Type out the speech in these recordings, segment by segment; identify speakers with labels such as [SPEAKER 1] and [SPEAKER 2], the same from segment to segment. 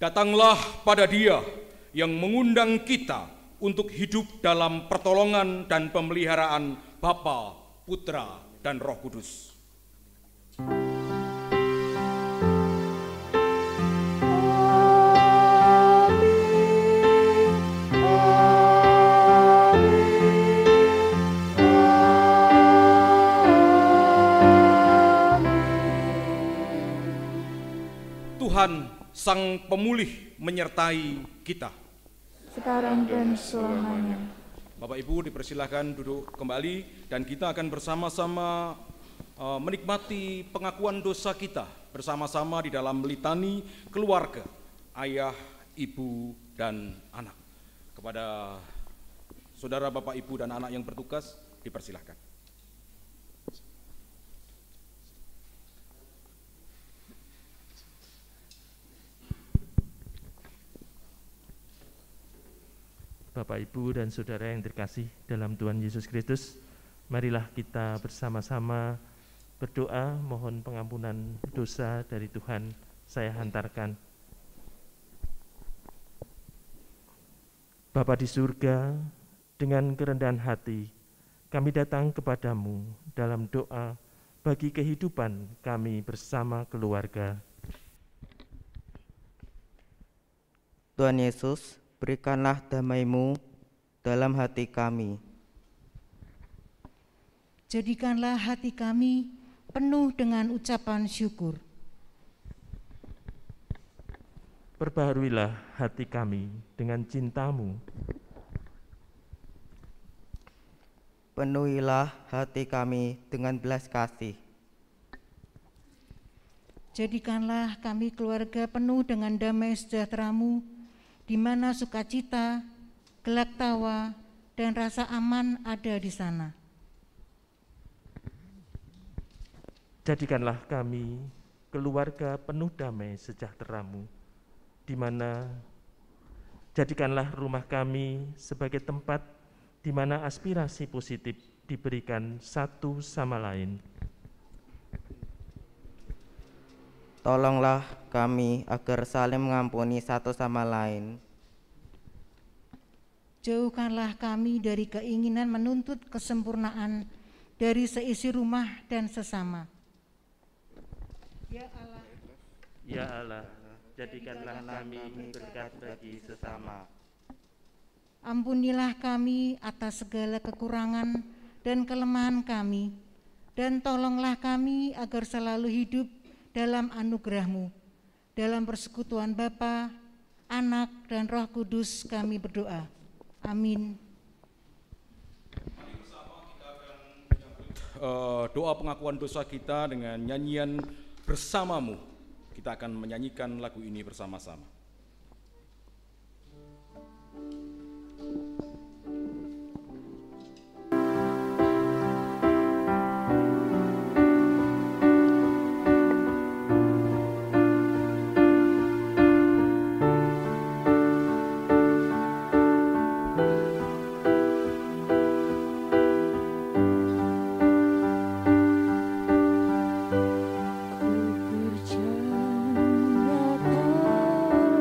[SPEAKER 1] Datanglah pada Dia yang mengundang kita untuk hidup dalam pertolongan dan pemeliharaan Bapa, Putra, dan Roh Kudus. Tuhan Sang Pemulih menyertai kita.
[SPEAKER 2] Sekarang dan selamanya.
[SPEAKER 1] Bapak Ibu dipersilahkan duduk kembali dan kita akan bersama-sama menikmati pengakuan dosa kita bersama-sama di dalam litani keluarga, ayah, ibu, dan anak. Kepada saudara Bapak Ibu dan anak yang bertugas dipersilahkan.
[SPEAKER 3] Bapak, Ibu, dan Saudara yang terkasih dalam Tuhan Yesus Kristus, marilah kita bersama-sama berdoa mohon pengampunan dosa dari Tuhan. Saya hantarkan. Bapa di surga, dengan kerendahan hati, kami datang kepadamu dalam doa bagi kehidupan kami bersama keluarga.
[SPEAKER 4] Tuhan Yesus, berikanlah damai-Mu dalam hati kami.
[SPEAKER 5] Jadikanlah hati kami penuh dengan ucapan syukur.
[SPEAKER 3] Perbaharuilah hati kami dengan cinta-Mu.
[SPEAKER 4] Penuhilah hati kami dengan belas kasih.
[SPEAKER 5] Jadikanlah kami keluarga penuh dengan damai sejahtera-Mu, di mana sukacita, gelak tawa, dan rasa aman ada di sana.
[SPEAKER 3] Jadikanlah kami keluarga penuh damai sejahtera-Mu, di mana jadikanlah rumah kami sebagai tempat di mana aspirasi positif diberikan satu sama lain.
[SPEAKER 4] Tolonglah kami agar saling mengampuni satu sama lain.
[SPEAKER 5] Jauhkanlah kami dari keinginan menuntut kesempurnaan dari seisi rumah dan sesama.
[SPEAKER 3] Ya Allah, jadikanlah kami berkat bagi sesama.
[SPEAKER 5] Ampunilah kami atas segala kekurangan dan kelemahan kami, dan tolonglah kami agar selalu hidup dalam anugerah-Mu. Dalam persekutuan Bapa, Anak, dan Roh Kudus kami berdoa. Amin.
[SPEAKER 1] Mari bersama kita akan menyambut doa pengakuan dosa kita dengan nyanyian Bersamamu. Kita akan menyanyikan lagu ini bersama-sama.
[SPEAKER 2] Ku percaya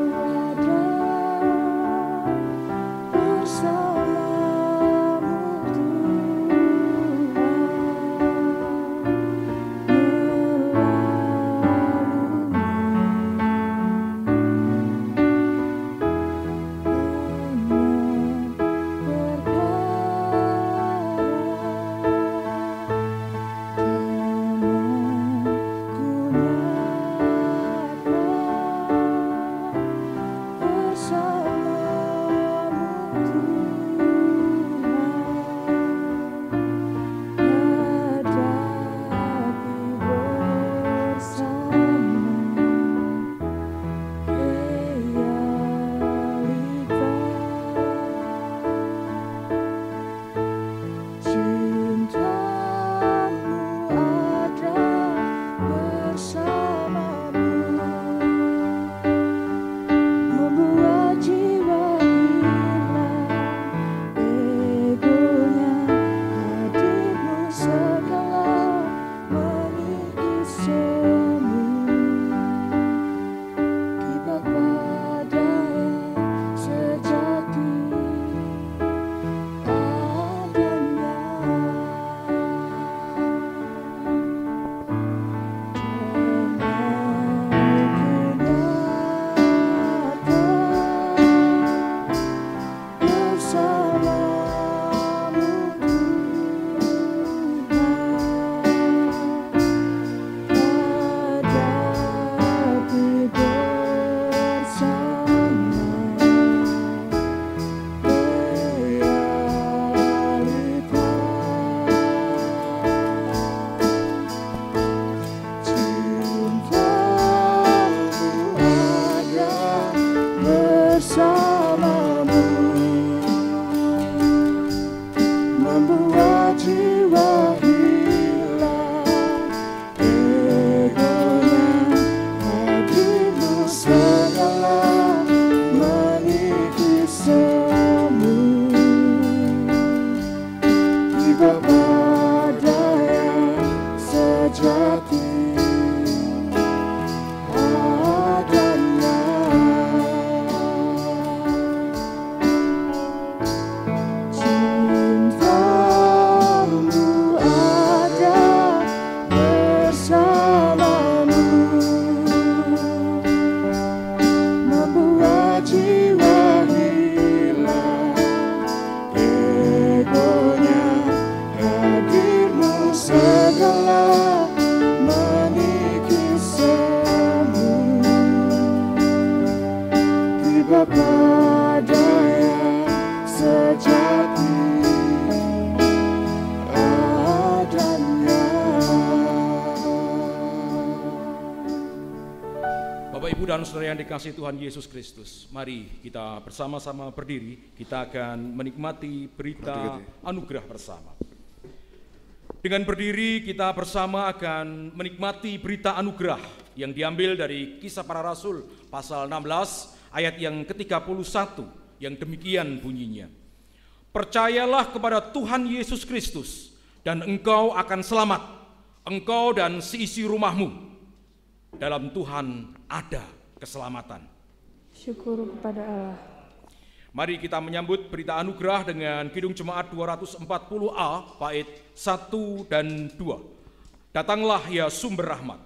[SPEAKER 1] Bapak, Ibu, dan Saudara yang dikasihi Tuhan Yesus Kristus, mari kita bersama-sama berdiri, kita akan menikmati berita anugerah bersama. Dengan berdiri, kita bersama akan menikmati berita anugerah yang diambil dari Kisah Para Rasul, pasal 16, ayat yang ke-31, yang demikian bunyinya. Percayalah kepada Tuhan Yesus Kristus, dan engkau akan selamat, engkau dan seisi rumahmu. Dalam Tuhan ada keselamatan.
[SPEAKER 2] Syukur kepada Allah.
[SPEAKER 1] Mari kita menyambut berita anugerah dengan Kidung Jemaat 240A, bait 1 dan 2. Datanglah ya sumber rahmat.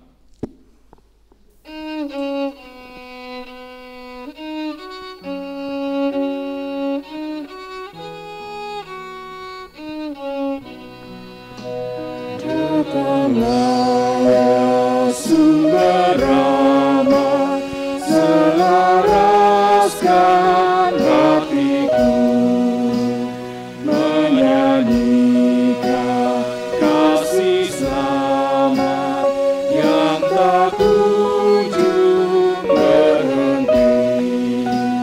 [SPEAKER 2] Datanglah ya sumber rahmat, selaraskan hatiku, menyanyikan kasih selamat yang tak kunjung berhenti.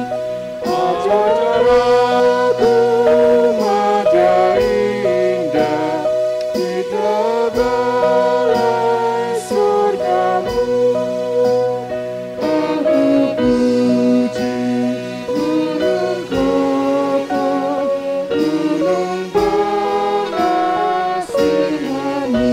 [SPEAKER 2] Ajarku mada indah di tebalai surgamu. Aku puji gunung kokoh, gunung pengasihanmu.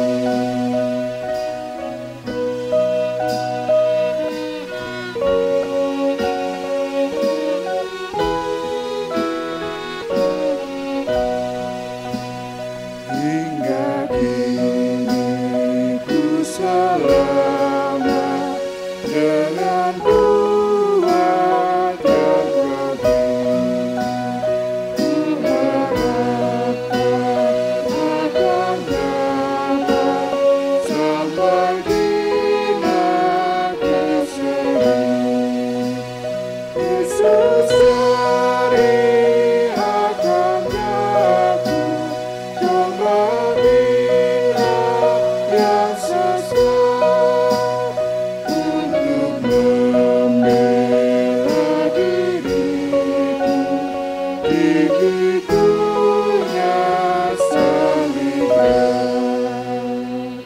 [SPEAKER 2] Hingga kini ku selamat dengan kuat dan kokoh. Ku harapkan akan dapat sampai di negeri seri. Yesus hari akan datang, kembalilah yang sesat untuk membela diriku di pikunya salibnya.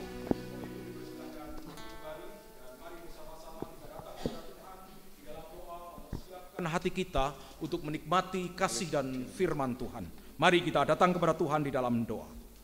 [SPEAKER 1] Hati kita untuk menikmati kasih dan firman Tuhan. Mari kita datang kepada Tuhan di dalam doa.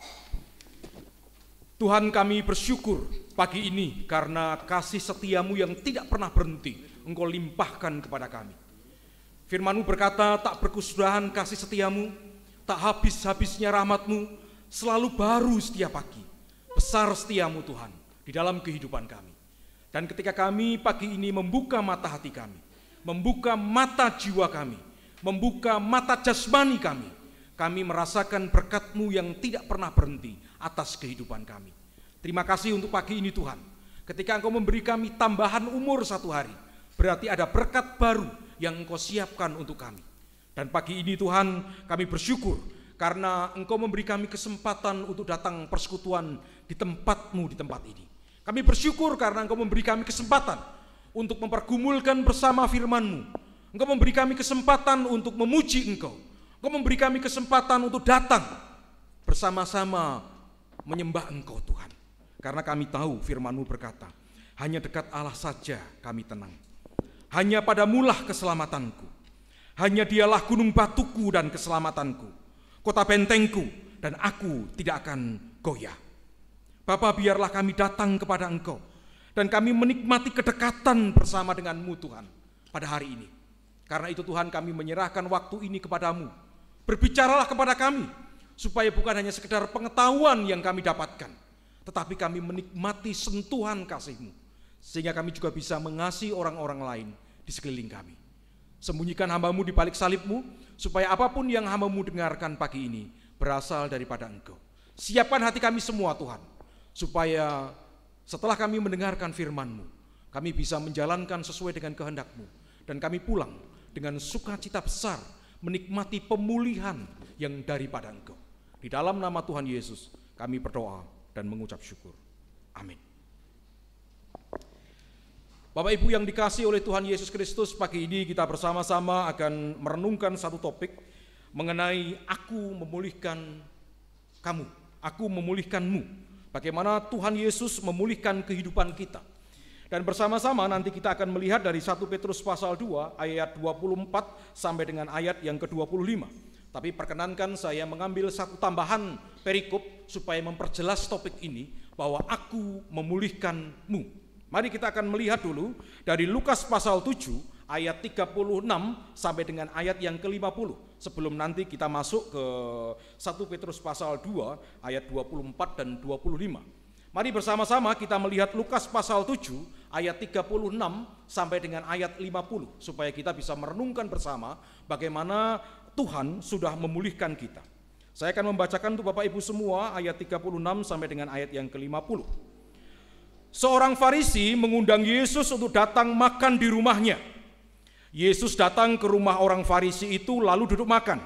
[SPEAKER 1] Tuhan, kami bersyukur pagi ini karena kasih setiamu yang tidak pernah berhenti Engkau limpahkan kepada kami. Firman-Mu berkata, tak berkesudahan kasih setiamu, tak habis-habisnya rahmat-Mu, selalu baru setiap pagi. Besar setiamu Tuhan di dalam kehidupan kami. Dan ketika kami pagi ini membuka mata hati kami, membuka mata jiwa kami, membuka mata jasmani kami merasakan berkat-Mu yang tidak pernah berhenti atas kehidupan kami. Terima kasih untuk pagi ini Tuhan. Ketika Engkau memberi kami tambahan umur 1 hari, berarti ada berkat baru yang Engkau siapkan untuk kami. Dan pagi ini Tuhan, kami bersyukur karena Engkau memberi kami kesempatan untuk datang persekutuan di tempat-Mu di tempat ini. Kami bersyukur karena Engkau memberi kami kesempatan untuk mempergumulkan bersama firman-Mu. Engkau memberi kami kesempatan untuk memuji Engkau. Engkau memberi kami kesempatan untuk datang bersama-sama menyembah Engkau Tuhan. Karena kami tahu firman-Mu berkata, hanya dekat Allah saja kami tenang. Hanya padamulah keselamatanku. Hanya dialah gunung batuku dan keselamatanku, kota bentengku, dan aku tidak akan goyah. Bapa, biarlah kami datang kepada Engkau, dan kami menikmati kedekatan bersama dengan-Mu Tuhan pada hari ini. Karena itu Tuhan, kami menyerahkan waktu ini kepadamu. Berbicaralah kepada kami, supaya bukan hanya sekedar pengetahuan yang kami dapatkan, tetapi kami menikmati sentuhan kasih-Mu, sehingga kami juga bisa mengasihi orang-orang lain di sekeliling kami. Sembunyikan hamba-Mu di balik salib-Mu, supaya apapun yang hamba-Mu dengarkan pagi ini berasal daripada Engkau. Siapkan hati kami semua Tuhan, supaya setelah kami mendengarkan firman-Mu, kami bisa menjalankan sesuai dengan kehendak-Mu, dan kami pulang dengan sukacita besar, menikmati pemulihan yang daripada Engkau. Di dalam nama Tuhan Yesus, kami berdoa dan mengucap syukur. Amin. Bapak Ibu yang dikasihi oleh Tuhan Yesus Kristus, pagi ini kita bersama-sama akan merenungkan satu topik mengenai aku memulihkan kamu, aku memulihkanmu. Bagaimana Tuhan Yesus memulihkan kehidupan kita. Dan bersama-sama nanti kita akan melihat dari 1 Petrus pasal 2 ayat 24 sampai dengan ayat yang ke-25. Tapi perkenankan saya mengambil satu tambahan perikop supaya memperjelas topik ini bahwa aku memulihkanmu. Mari kita akan melihat dulu dari Lukas pasal 7 ayat 36 sampai dengan ayat yang ke-50. Sebelum nanti kita masuk ke 1 Petrus pasal 2 ayat 24 dan 25. Mari bersama-sama kita melihat Lukas pasal 7 ayat 36 sampai dengan ayat 50 supaya kita bisa merenungkan bersama bagaimana Tuhan sudah memulihkan kita. Saya akan membacakan untuk Bapak Ibu semua ayat 36 sampai dengan ayat yang ke-50. Seorang Farisi mengundang Yesus untuk datang makan di rumahnya. Yesus datang ke rumah orang Farisi itu lalu duduk makan.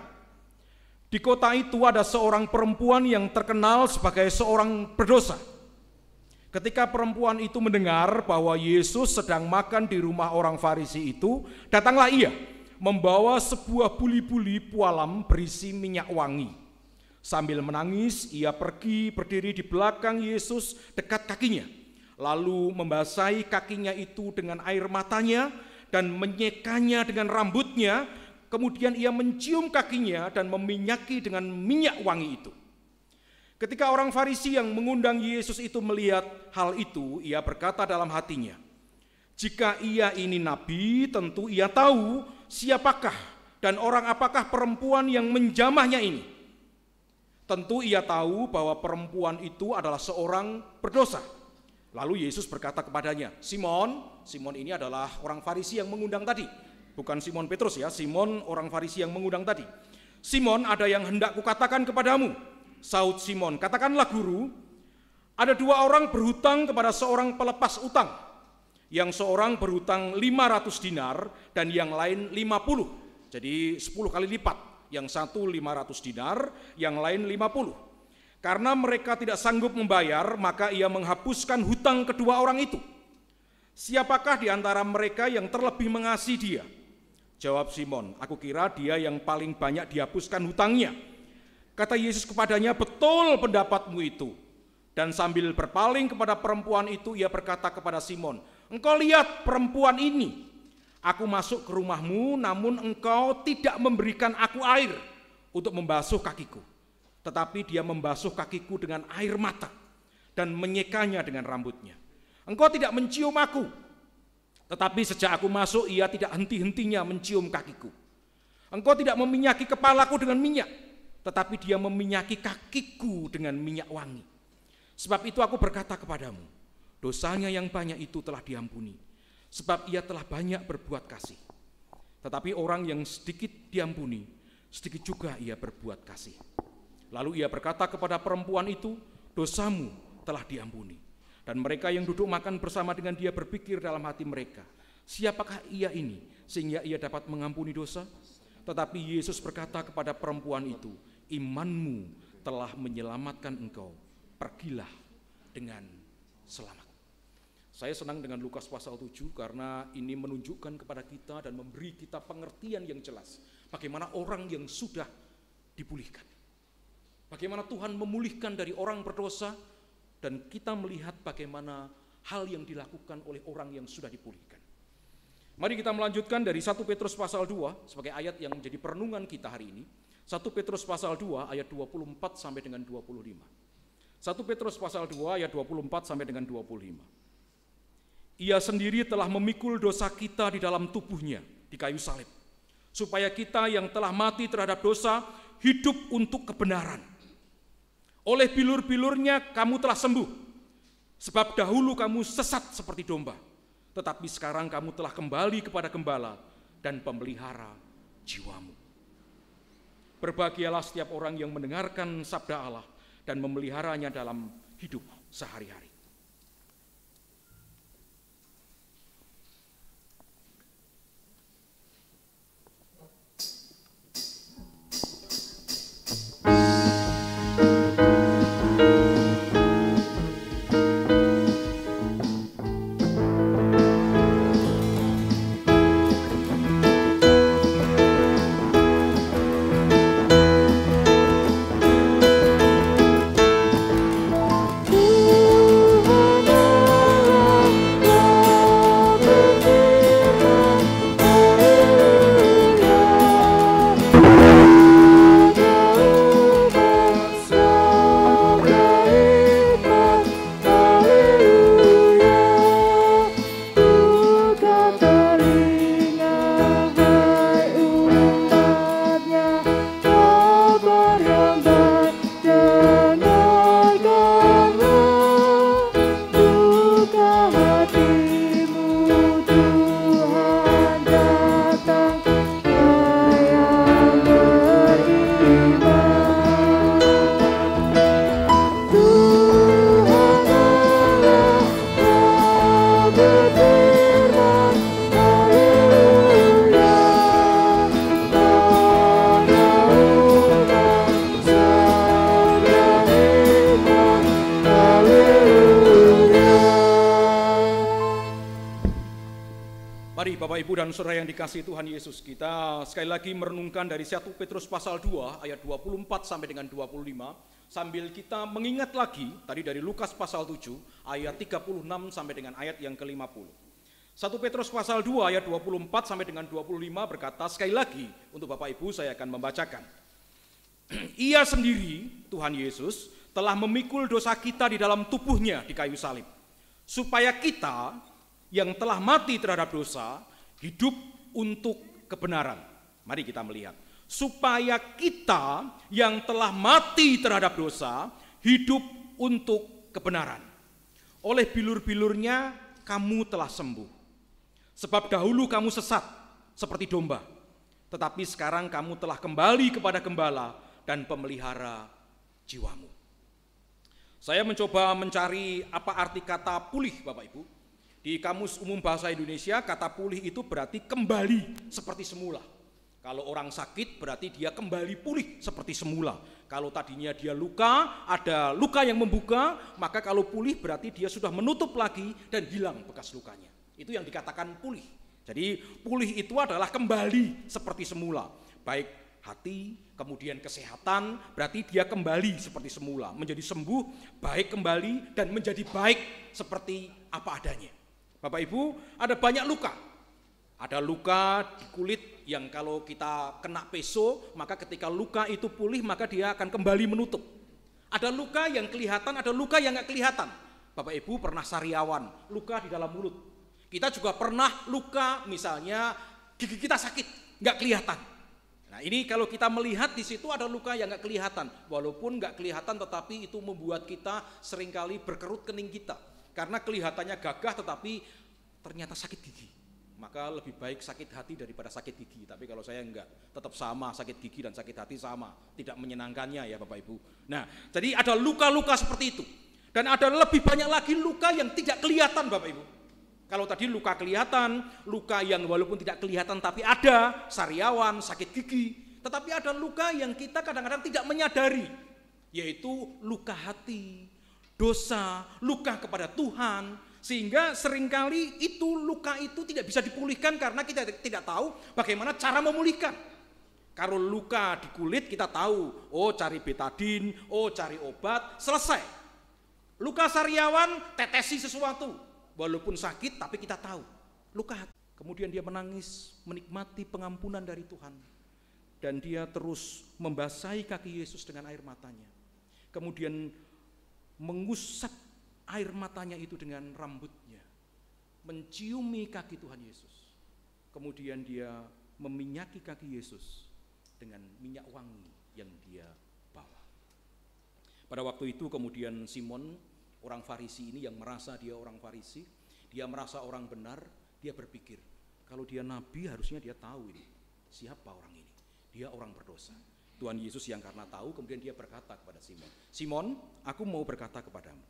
[SPEAKER 1] Di kota itu ada seorang perempuan yang terkenal sebagai seorang berdosa. Ketika perempuan itu mendengar bahwa Yesus sedang makan di rumah orang Farisi itu, datanglah ia membawa sebuah buli-buli pualam berisi minyak wangi. Sambil menangis, ia pergi berdiri di belakang Yesus dekat kakinya. Lalu membasahi kakinya itu dengan air matanya dan menyekanya dengan rambutnya. Kemudian ia mencium kakinya dan meminyaki dengan minyak wangi itu. Ketika orang Farisi yang mengundang Yesus itu melihat hal itu, ia berkata dalam hatinya, jika ia ini nabi, tentu ia tahu siapakah dan orang apakah perempuan yang menjamahnya ini. Tentu ia tahu bahwa perempuan itu adalah seorang berdosa. Lalu Yesus berkata kepadanya, Simon ini adalah orang Farisi yang mengundang tadi. Bukan Simon Petrus ya, Simon orang Farisi yang mengundang tadi. Simon, ada yang hendak kukatakan kepadamu. Sahut Simon, katakanlah guru, ada dua orang berhutang kepada seorang pelepas utang. Yang seorang berhutang 500 dinar dan yang lain 50. Jadi 10 kali lipat. Yang satu 500 dinar, yang lain 50. Karena mereka tidak sanggup membayar, maka ia menghapuskan hutang kedua orang itu. Siapakah di antara mereka yang terlebih mengasihi dia? Jawab Simon, aku kira dia yang paling banyak dihapuskan hutangnya. Kata Yesus kepadanya, betul pendapatmu itu. Dan sambil berpaling kepada perempuan itu, ia berkata kepada Simon, engkau lihat perempuan ini. Aku masuk ke rumahmu, namun engkau tidak memberikan aku air untuk membasuh kakiku. Tetapi dia membasuh kakiku dengan air mata dan menyekanya dengan rambutnya. Engkau tidak mencium aku, tetapi sejak aku masuk ia tidak henti-hentinya mencium kakiku. Engkau tidak meminyaki kepalaku dengan minyak, tetapi dia meminyaki kakiku dengan minyak wangi. Sebab itu aku berkata kepadamu, dosanya yang banyak itu telah diampuni, sebab ia telah banyak berbuat kasih. Tetapi orang yang sedikit diampuni, sedikit juga ia berbuat kasih. Lalu ia berkata kepada perempuan itu, dosamu telah diampuni. Dan mereka yang duduk makan bersama dengan dia berpikir dalam hati mereka, siapakah ia ini sehingga ia dapat mengampuni dosa? Tetapi Yesus berkata kepada perempuan itu, imanmu telah menyelamatkan engkau, pergilah dengan selamat. Saya senang dengan Lukas pasal 7 karena ini menunjukkan kepada kita dan memberi kita pengertian yang jelas bagaimana orang yang sudah dipulihkan. Bagaimana Tuhan memulihkan dari orang berdosa dan kita melihat bagaimana hal yang dilakukan oleh orang yang sudah dipulihkan. Mari kita melanjutkan dari 1 Petrus pasal 2 sebagai ayat yang menjadi perenungan kita hari ini. 1 Petrus pasal 2 ayat 24 sampai dengan 25. 1 Petrus pasal 2 ayat 24 sampai dengan 25. Ia sendiri telah memikul dosa kita di dalam tubuhnya di kayu salib, supaya kita yang telah mati terhadap dosa hidup untuk kebenaran. Oleh bilur-bilurnya kamu telah sembuh, sebab dahulu kamu sesat seperti domba, tetapi sekarang kamu telah kembali kepada gembala dan pemelihara jiwamu. Berbahagialah setiap orang yang mendengarkan sabda Allah dan memeliharanya dalam hidup sehari-hari. Bapak, Ibu, dan Saudara yang dikasihi Tuhan Yesus, kita sekali lagi merenungkan dari 1 Petrus pasal 2 ayat 24 sampai dengan 25, sambil kita mengingat lagi tadi dari Lukas pasal 7 ayat 36 sampai dengan ayat yang ke-50. 1 Petrus pasal 2 ayat 24 sampai dengan 25 berkata, sekali lagi untuk Bapak Ibu saya akan membacakan. Ia sendiri, Tuhan Yesus, telah memikul dosa kita di dalam tubuhnya di kayu salib, supaya kita yang telah mati terhadap dosa hidup untuk kebenaran. Mari kita melihat. Supaya kita yang telah mati terhadap dosa hidup untuk kebenaran. Oleh bilur-bilurnya kamu telah sembuh. Sebab dahulu kamu sesat seperti domba, tetapi sekarang kamu telah kembali kepada gembala dan pemelihara jiwamu. Saya mencoba mencari apa arti kata pulih, Bapak Ibu. Di Kamus Umum Bahasa Indonesia, kata pulih itu berarti kembali seperti semula. Kalau orang sakit berarti dia kembali pulih seperti semula. Kalau tadinya dia luka, ada luka yang membuka, maka kalau pulih berarti dia sudah menutup lagi dan hilang bekas lukanya. Itu yang dikatakan pulih. Jadi pulih itu adalah kembali seperti semula. Baik hati, kemudian kesehatan, berarti dia kembali seperti semula. Menjadi sembuh, baik kembali, dan menjadi baik seperti apa adanya. Bapak Ibu, ada banyak luka. Ada luka di kulit yang kalau kita kena peso, maka ketika luka itu pulih, maka dia akan kembali menutup. Ada luka yang kelihatan, ada luka yang nggak kelihatan. Bapak Ibu pernah sariawan, luka di dalam mulut. Kita juga pernah luka, misalnya gigi kita sakit, nggak kelihatan. Nah ini kalau kita melihat di situ ada luka yang nggak kelihatan. Walaupun nggak kelihatan, tetapi itu membuat kita seringkali berkerut kening kita. Karena kelihatannya gagah tetapi ternyata sakit gigi. Maka lebih baik sakit hati daripada sakit gigi. Tapi kalau saya enggak, tetap sama, sakit gigi dan sakit hati sama. Tidak menyenangkannya ya Bapak Ibu. Nah, jadi ada luka-luka seperti itu. Dan ada lebih banyak lagi luka yang tidak kelihatan Bapak Ibu. Kalau tadi luka kelihatan, luka yang walaupun tidak kelihatan tapi ada, sariawan, sakit gigi. Tetapi ada luka yang kita kadang-kadang tidak menyadari, yaitu luka hati, dosa, luka kepada Tuhan, sehingga seringkali itu luka itu tidak bisa dipulihkan karena kita tidak tahu bagaimana cara memulihkan. Kalau luka di kulit kita tahu, oh cari betadin, oh cari obat, selesai. Luka sariawan, tetesi sesuatu, walaupun sakit tapi kita tahu. Luka hati. Kemudian dia menangis, menikmati pengampunan dari Tuhan, dan dia terus membasahi kaki Yesus dengan air matanya. Kemudian mengusap air matanya itu dengan rambutnya, menciumi kaki Tuhan Yesus. Kemudian dia meminyaki kaki Yesus dengan minyak wangi yang dia bawa. Pada waktu itu kemudian Simon, orang Farisi ini yang merasa dia orang Farisi, dia merasa orang benar, dia berpikir, kalau dia nabi harusnya dia tahu ini, siapa orang ini, dia orang berdosa. Tuhan Yesus yang karena tahu, kemudian dia berkata kepada Simon, Simon, aku mau berkata kepadamu.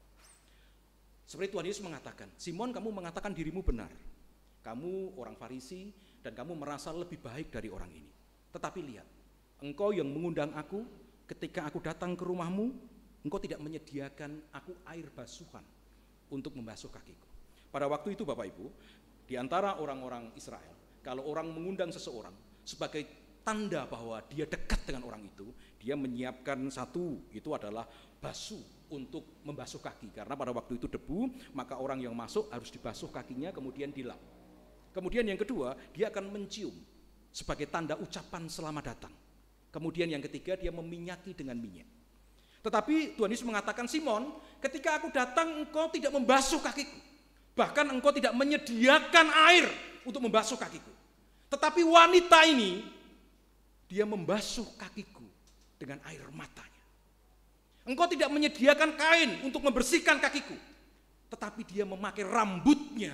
[SPEAKER 1] Seperti Tuhan Yesus mengatakan, Simon, kamu mengatakan dirimu benar. Kamu orang Farisi dan kamu merasa lebih baik dari orang ini. Tetapi lihat, engkau yang mengundang aku, ketika aku datang ke rumahmu, engkau tidak menyediakan aku air basuhan untuk membasuh kakiku. Pada waktu itu Bapak Ibu, di antara orang-orang Israel, kalau orang mengundang seseorang sebagai tanda bahwa dia dekat dengan orang itu, dia menyiapkan satu, itu adalah basuh untuk membasuh kaki. Karena pada waktu itu debu, maka orang yang masuk harus dibasuh kakinya, kemudian dilap. Kemudian yang kedua, dia akan mencium sebagai tanda ucapan selamat datang. Kemudian yang ketiga, dia meminyaki dengan minyak. Tetapi Tuhan Yesus mengatakan, Simon, ketika aku datang engkau tidak membasuh kakiku. Bahkan engkau tidak menyediakan air untuk membasuh kakiku. Tetapi wanita ini, dia membasuh kakiku dengan air matanya. Engkau tidak menyediakan kain untuk membersihkan kakiku, tetapi dia memakai rambutnya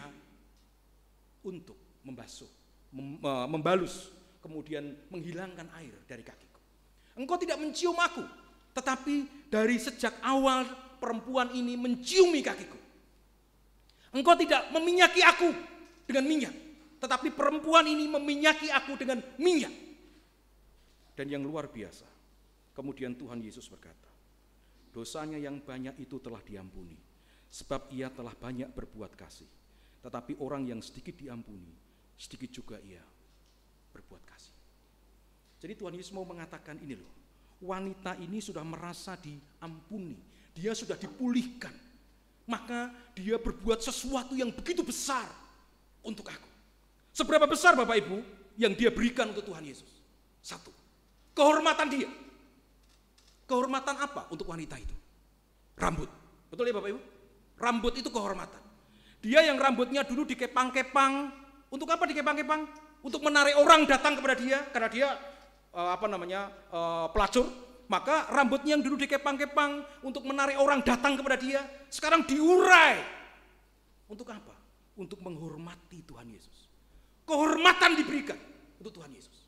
[SPEAKER 1] untuk membasuh, membalus, kemudian menghilangkan air dari kakiku. Engkau tidak mencium aku, tetapi dari sejak awal perempuan ini menciumi kakiku. Engkau tidak meminyaki aku dengan minyak, tetapi perempuan ini meminyaki aku dengan minyak. Dan yang luar biasa, kemudian Tuhan Yesus berkata, dosanya yang banyak itu telah diampuni, sebab ia telah banyak berbuat kasih. Tetapi orang yang sedikit diampuni, sedikit juga ia berbuat kasih. Jadi Tuhan Yesus mau mengatakan ini loh, wanita ini sudah merasa diampuni, dia sudah dipulihkan, maka dia berbuat sesuatu yang begitu besar untuk aku. Seberapa besar Bapak Ibu yang dia berikan untuk Tuhan Yesus? Satu, kehormatan dia. Kehormatan apa untuk wanita itu? Rambut. Betul ya Bapak Ibu? Rambut itu kehormatan. Dia yang rambutnya dulu dikepang-kepang. Untuk apa dikepang-kepang? Untuk menarik orang datang kepada dia, karena dia pelacur. Maka rambutnya yang dulu dikepang-kepang untuk menarik orang datang kepada dia, sekarang diurai. Untuk apa? Untuk menghormati Tuhan Yesus. Kehormatan diberikan untuk Tuhan Yesus.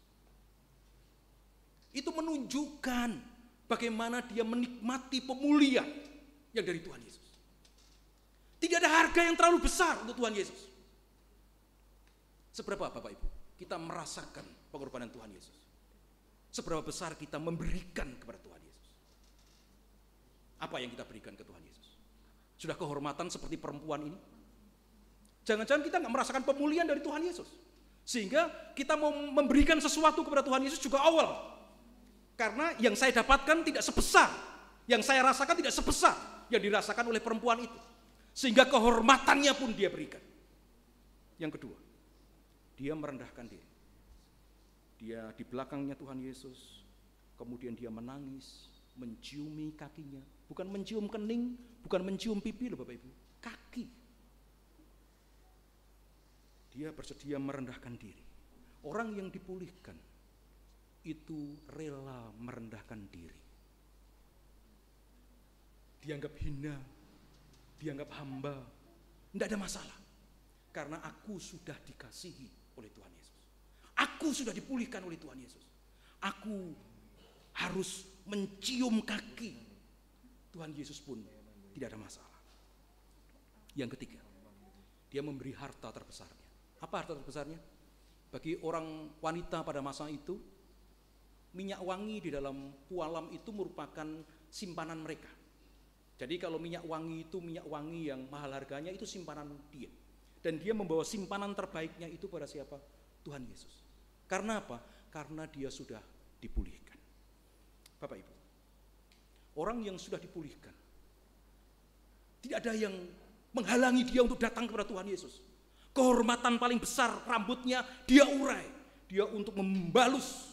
[SPEAKER 1] Itu menunjukkan bagaimana dia menikmati pemulihan yang dari Tuhan Yesus. Tidak ada harga yang terlalu besar untuk Tuhan Yesus. Seberapa Bapak Ibu kita merasakan pengorbanan Tuhan Yesus? Seberapa besar kita memberikan kepada Tuhan Yesus? Apa yang kita berikan ke Tuhan Yesus? Sudah kehormatan seperti perempuan ini? Jangan-jangan kita nggak merasakan pemulihan dari Tuhan Yesus, sehingga kita mau memberikan sesuatu kepada Tuhan Yesus juga awal. Karena yang saya dapatkan tidak sebesar, yang saya rasakan tidak sebesar yang dirasakan oleh perempuan itu. Sehingga kehormatannya pun dia berikan. Yang kedua, dia merendahkan diri. Dia di belakangnya Tuhan Yesus, kemudian dia menangis, menciumi kakinya. Bukan mencium kening, bukan mencium pipi loh Bapak Ibu, kaki. Dia bersedia merendahkan diri. Orang yang dipulihkan itu rela merendahkan diri. Dianggap hina, dianggap hamba, tidak ada masalah. Karena aku sudah dikasihi oleh Tuhan Yesus. Aku sudah dipulihkan oleh Tuhan Yesus. Aku harus mencium kaki Tuhan Yesus pun tidak ada masalah. Yang ketiga, dia memberi harta terbesarnya. Apa harta terbesarnya? Bagi orang wanita pada masa itu, minyak wangi di dalam pualam itu merupakan simpanan mereka. Jadi kalau minyak wangi itu minyak wangi yang mahal harganya, itu simpanan dia. Dan dia membawa simpanan terbaiknya itu pada siapa? Tuhan Yesus. Karena apa? Karena dia sudah dipulihkan. Bapak Ibu, orang yang sudah dipulihkan, tidak ada yang menghalangi dia untuk datang kepada Tuhan Yesus. Kehormatan paling besar, rambutnya dia urai. Dia untuk membalus,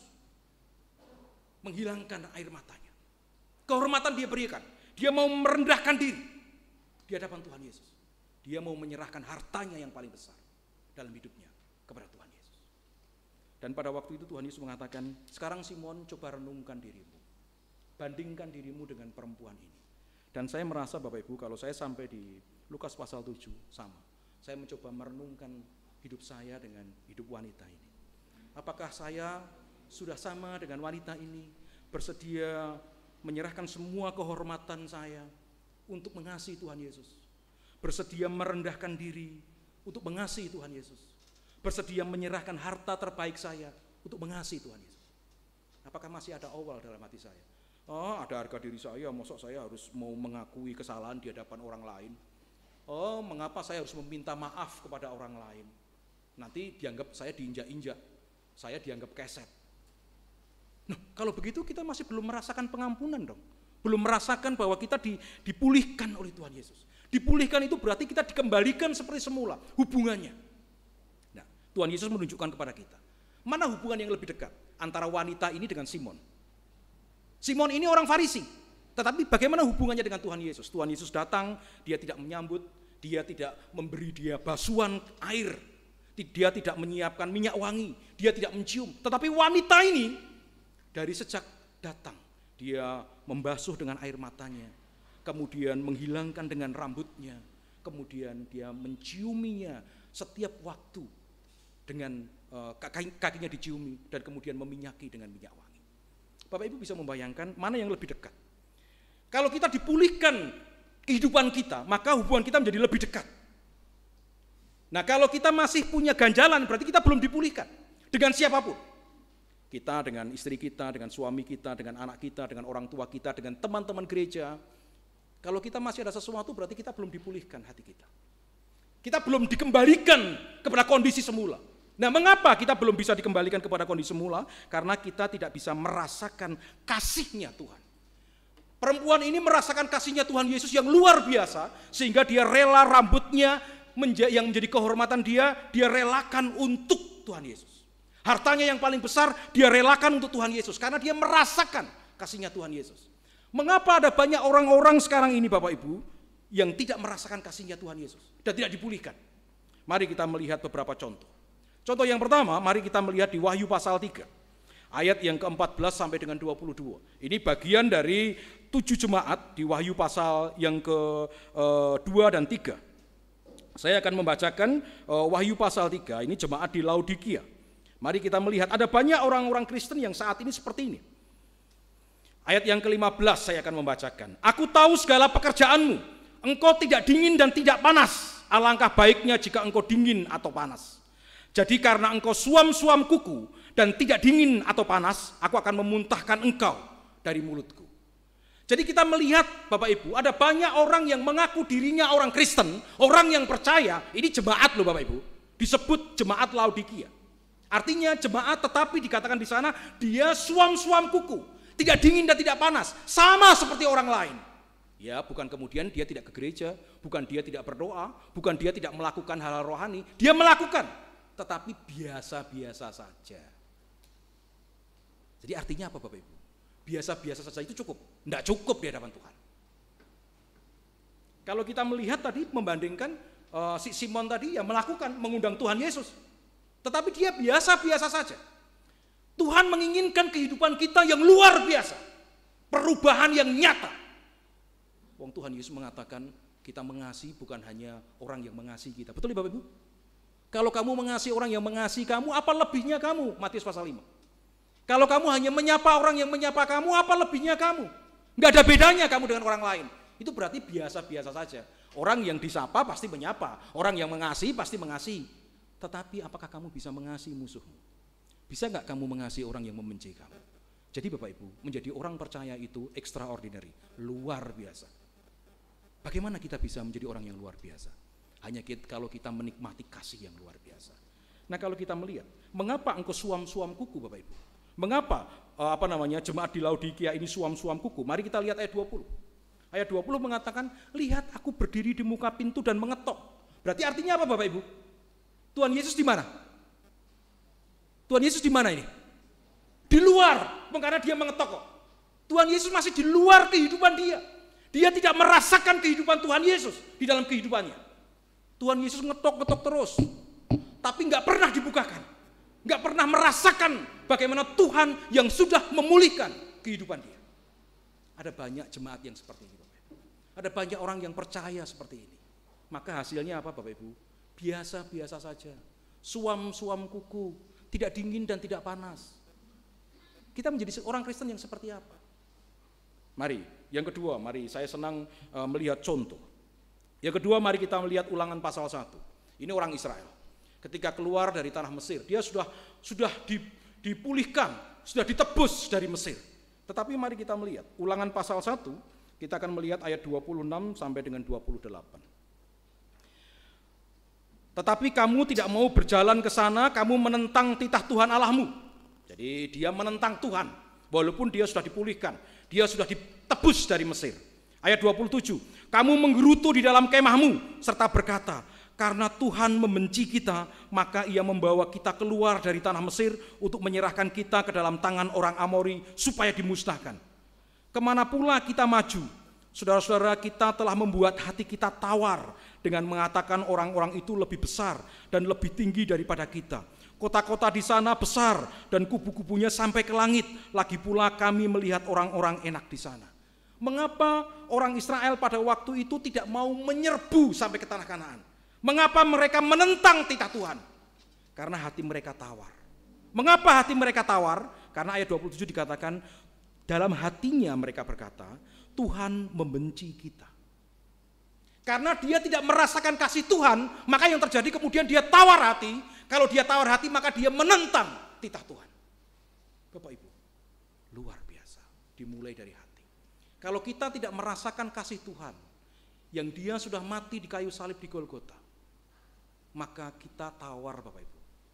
[SPEAKER 1] menghilangkan air matanya. Kehormatan dia berikan. Dia mau merendahkan diri di hadapan Tuhan Yesus. Dia mau menyerahkan hartanya yang paling besar dalam hidupnya kepada Tuhan Yesus. Dan pada waktu itu Tuhan Yesus mengatakan, sekarang Simon coba renungkan dirimu. Bandingkan dirimu dengan perempuan ini. Dan saya merasa Bapak Ibu, kalau saya sampai di Lukas pasal 7 sama. Saya mencoba merenungkan hidup saya dengan hidup wanita ini. Apakah saya sudah sama dengan wanita ini, bersedia menyerahkan semua kehormatan saya untuk mengasihi Tuhan Yesus, bersedia merendahkan diri untuk mengasihi Tuhan Yesus, bersedia menyerahkan harta terbaik saya untuk mengasihi Tuhan Yesus? Apakah masih ada awal dalam hati saya? Oh, ada harga diri saya, masa saya harus mau mengakui kesalahan di hadapan orang lain? Oh, mengapa saya harus meminta maaf kepada orang lain? Nanti dianggap saya diinjak-injak, saya dianggap keset. Nah, kalau begitu kita masih belum merasakan pengampunan dong. Belum merasakan bahwa kita dipulihkan oleh Tuhan Yesus. Dipulihkan itu berarti kita dikembalikan seperti semula hubungannya. Nah, Tuhan Yesus menunjukkan kepada kita, mana hubungan yang lebih dekat antara wanita ini dengan Simon. Simon ini orang Farisi, tetapi bagaimana hubungannya dengan Tuhan Yesus? Tuhan Yesus datang, dia tidak menyambut, dia tidak memberi dia basuhan air, dia tidak menyiapkan minyak wangi, dia tidak mencium. Tetapi wanita ini dari sejak datang, dia membasuh dengan air matanya, kemudian menghilangkan dengan rambutnya, kemudian dia menciuminya setiap waktu dengan kakinya diciumi, dan kemudian meminyaki dengan minyak wangi. Bapak Ibu bisa membayangkan mana yang lebih dekat? Kalau kita dipulihkan kehidupan kita, maka hubungan kita menjadi lebih dekat. Nah, kalau kita masih punya ganjalan, berarti kita belum dipulihkan dengan siapapun. Kita dengan istri kita, dengan suami kita, dengan anak kita, dengan orang tua kita, dengan teman-teman gereja. Kalau kita masih ada sesuatu, berarti kita belum dipulihkan hati kita. Kita belum dikembalikan kepada kondisi semula. Nah, mengapa kita belum bisa dikembalikan kepada kondisi semula? Karena kita tidak bisa merasakan kasihnya Tuhan. Perempuan ini merasakan kasihnya Tuhan Yesus yang luar biasa, sehingga dia rela rambutnya yang menjadi kehormatan dia relakan untuk Tuhan Yesus. Hartanya yang paling besar dia relakan untuk Tuhan Yesus, karena dia merasakan kasihnya Tuhan Yesus. Mengapa ada banyak orang-orang sekarang ini Bapak Ibu, yang tidak merasakan kasihnya Tuhan Yesus dan tidak dipulihkan? Mari kita melihat beberapa contoh. Contoh yang pertama, mari kita melihat di Wahyu pasal 3, ayat yang ke-14 sampai dengan 22. Ini bagian dari 7 jemaat di Wahyu pasal yang ke-2 dan 3. Saya akan membacakan Wahyu pasal 3, ini jemaat di Laodikia. Mari kita melihat, ada banyak orang-orang Kristen yang saat ini seperti ini. Ayat yang ke-15 saya akan membacakan. Aku tahu segala pekerjaanmu, engkau tidak dingin dan tidak panas. Alangkah baiknya jika engkau dingin atau panas. Jadi karena engkau suam-suam kuku dan tidak dingin atau panas, aku akan memuntahkan engkau dari mulutku. Jadi kita melihat Bapak Ibu, ada banyak orang yang mengaku dirinya orang Kristen, orang yang percaya, ini jemaat loh Bapak Ibu, disebut jemaat Laodikia. Artinya jemaat, tetapi dikatakan di sana dia suam-suam kuku, tidak dingin dan tidak panas, sama seperti orang lain. Ya, bukan kemudian dia tidak ke gereja, bukan dia tidak berdoa, bukan dia tidak melakukan hal-hal rohani, dia melakukan, tetapi biasa-biasa saja. Jadi artinya apa Bapak Ibu? Biasa-biasa saja itu cukup? Tidak cukup di hadapan Tuhan. Kalau kita melihat tadi, membandingkan si Simon tadi yang melakukan, mengundang Tuhan Yesus, tetapi dia biasa-biasa saja. Tuhan menginginkan kehidupan kita yang luar biasa, perubahan yang nyata. Wong Tuhan Yesus mengatakan kita mengasihi bukan hanya orang yang mengasihi kita. Betul ya Bapak Ibu? Kalau kamu mengasihi orang yang mengasihi kamu, apa lebihnya kamu? Matius pasal 5. Kalau kamu hanya menyapa orang yang menyapa kamu, apa lebihnya kamu? Enggak ada bedanya kamu dengan orang lain. Itu berarti biasa-biasa saja. Orang yang disapa pasti menyapa, orang yang mengasihi pasti mengasihi. Tetapi apakah kamu bisa mengasihi musuhmu? Bisa enggak kamu mengasihi orang yang membenci kamu? Jadi Bapak Ibu, menjadi orang percaya itu extraordinary, luar biasa. Bagaimana kita bisa menjadi orang yang luar biasa? Hanya kalau kita menikmati kasih yang luar biasa. Nah, kalau kita melihat, mengapa engkau suam-suam kuku Bapak Ibu? Mengapa jemaat di Laodikia ini suam-suam kuku? Mari kita lihat ayat 20. Ayat 20 mengatakan, lihat aku berdiri di muka pintu dan mengetok. Berarti artinya apa Bapak Ibu? Tuhan Yesus di mana? Tuhan Yesus di mana ini? Di luar, karena dia mengetok kok. Tuhan Yesus masih di luar kehidupan dia. Dia tidak merasakan kehidupan Tuhan Yesus di dalam kehidupannya. Tuhan Yesus ngetok-ngetok terus, tapi nggak pernah dibukakan, nggak pernah merasakan bagaimana Tuhan yang sudah memulihkan kehidupan dia. Ada banyak jemaat yang seperti ini, Bapak Ibu. Ada banyak orang yang percaya seperti ini. Maka hasilnya apa Bapak Ibu? Biasa-biasa saja, suam-suam kuku, tidak dingin dan tidak panas. Kita menjadi orang Kristen yang seperti apa? Mari, yang kedua, mari saya senang melihat contoh. Yang kedua, mari kita melihat Ulangan pasal 1. Ini orang Israel. Ketika keluar dari tanah Mesir, dia sudah dipulihkan, sudah ditebus dari Mesir. Tetapi mari kita melihat Ulangan pasal 1, kita akan melihat ayat 26 sampai dengan 28. Tetapi kamu tidak mau berjalan ke sana, kamu menentang titah Tuhan Allahmu. Jadi dia menentang Tuhan, walaupun dia sudah dipulihkan, dia sudah ditebus dari Mesir. Ayat 27, kamu menggerutu di dalam kemahmu, serta berkata, karena Tuhan membenci kita, maka ia membawa kita keluar dari tanah Mesir untuk menyerahkan kita ke dalam tangan orang Amori supaya dimusnahkan. Kemana pula kita maju, saudara-saudara kita telah membuat hati kita tawar dengan mengatakan orang-orang itu lebih besar dan lebih tinggi daripada kita. Kota-kota di sana besar dan kubu-kubunya sampai ke langit. Lagi pula kami melihat orang-orang enak di sana. Mengapa orang Israel pada waktu itu tidak mau menyerbu sampai ke tanah Kanaan? Mengapa mereka menentang titah Tuhan? Karena hati mereka tawar. Mengapa hati mereka tawar? Karena ayat 27 dikatakan, dalam hatinya mereka berkata, Tuhan membenci kita. Karena dia tidak merasakan kasih Tuhan, maka yang terjadi kemudian dia tawar hati. Kalau dia tawar hati, maka dia menentang titah Tuhan. Bapak Ibu, luar biasa, dimulai dari hati. Kalau kita tidak merasakan kasih Tuhan, yang dia sudah mati di kayu salib di Golgota, maka kita tawar Bapak Ibu.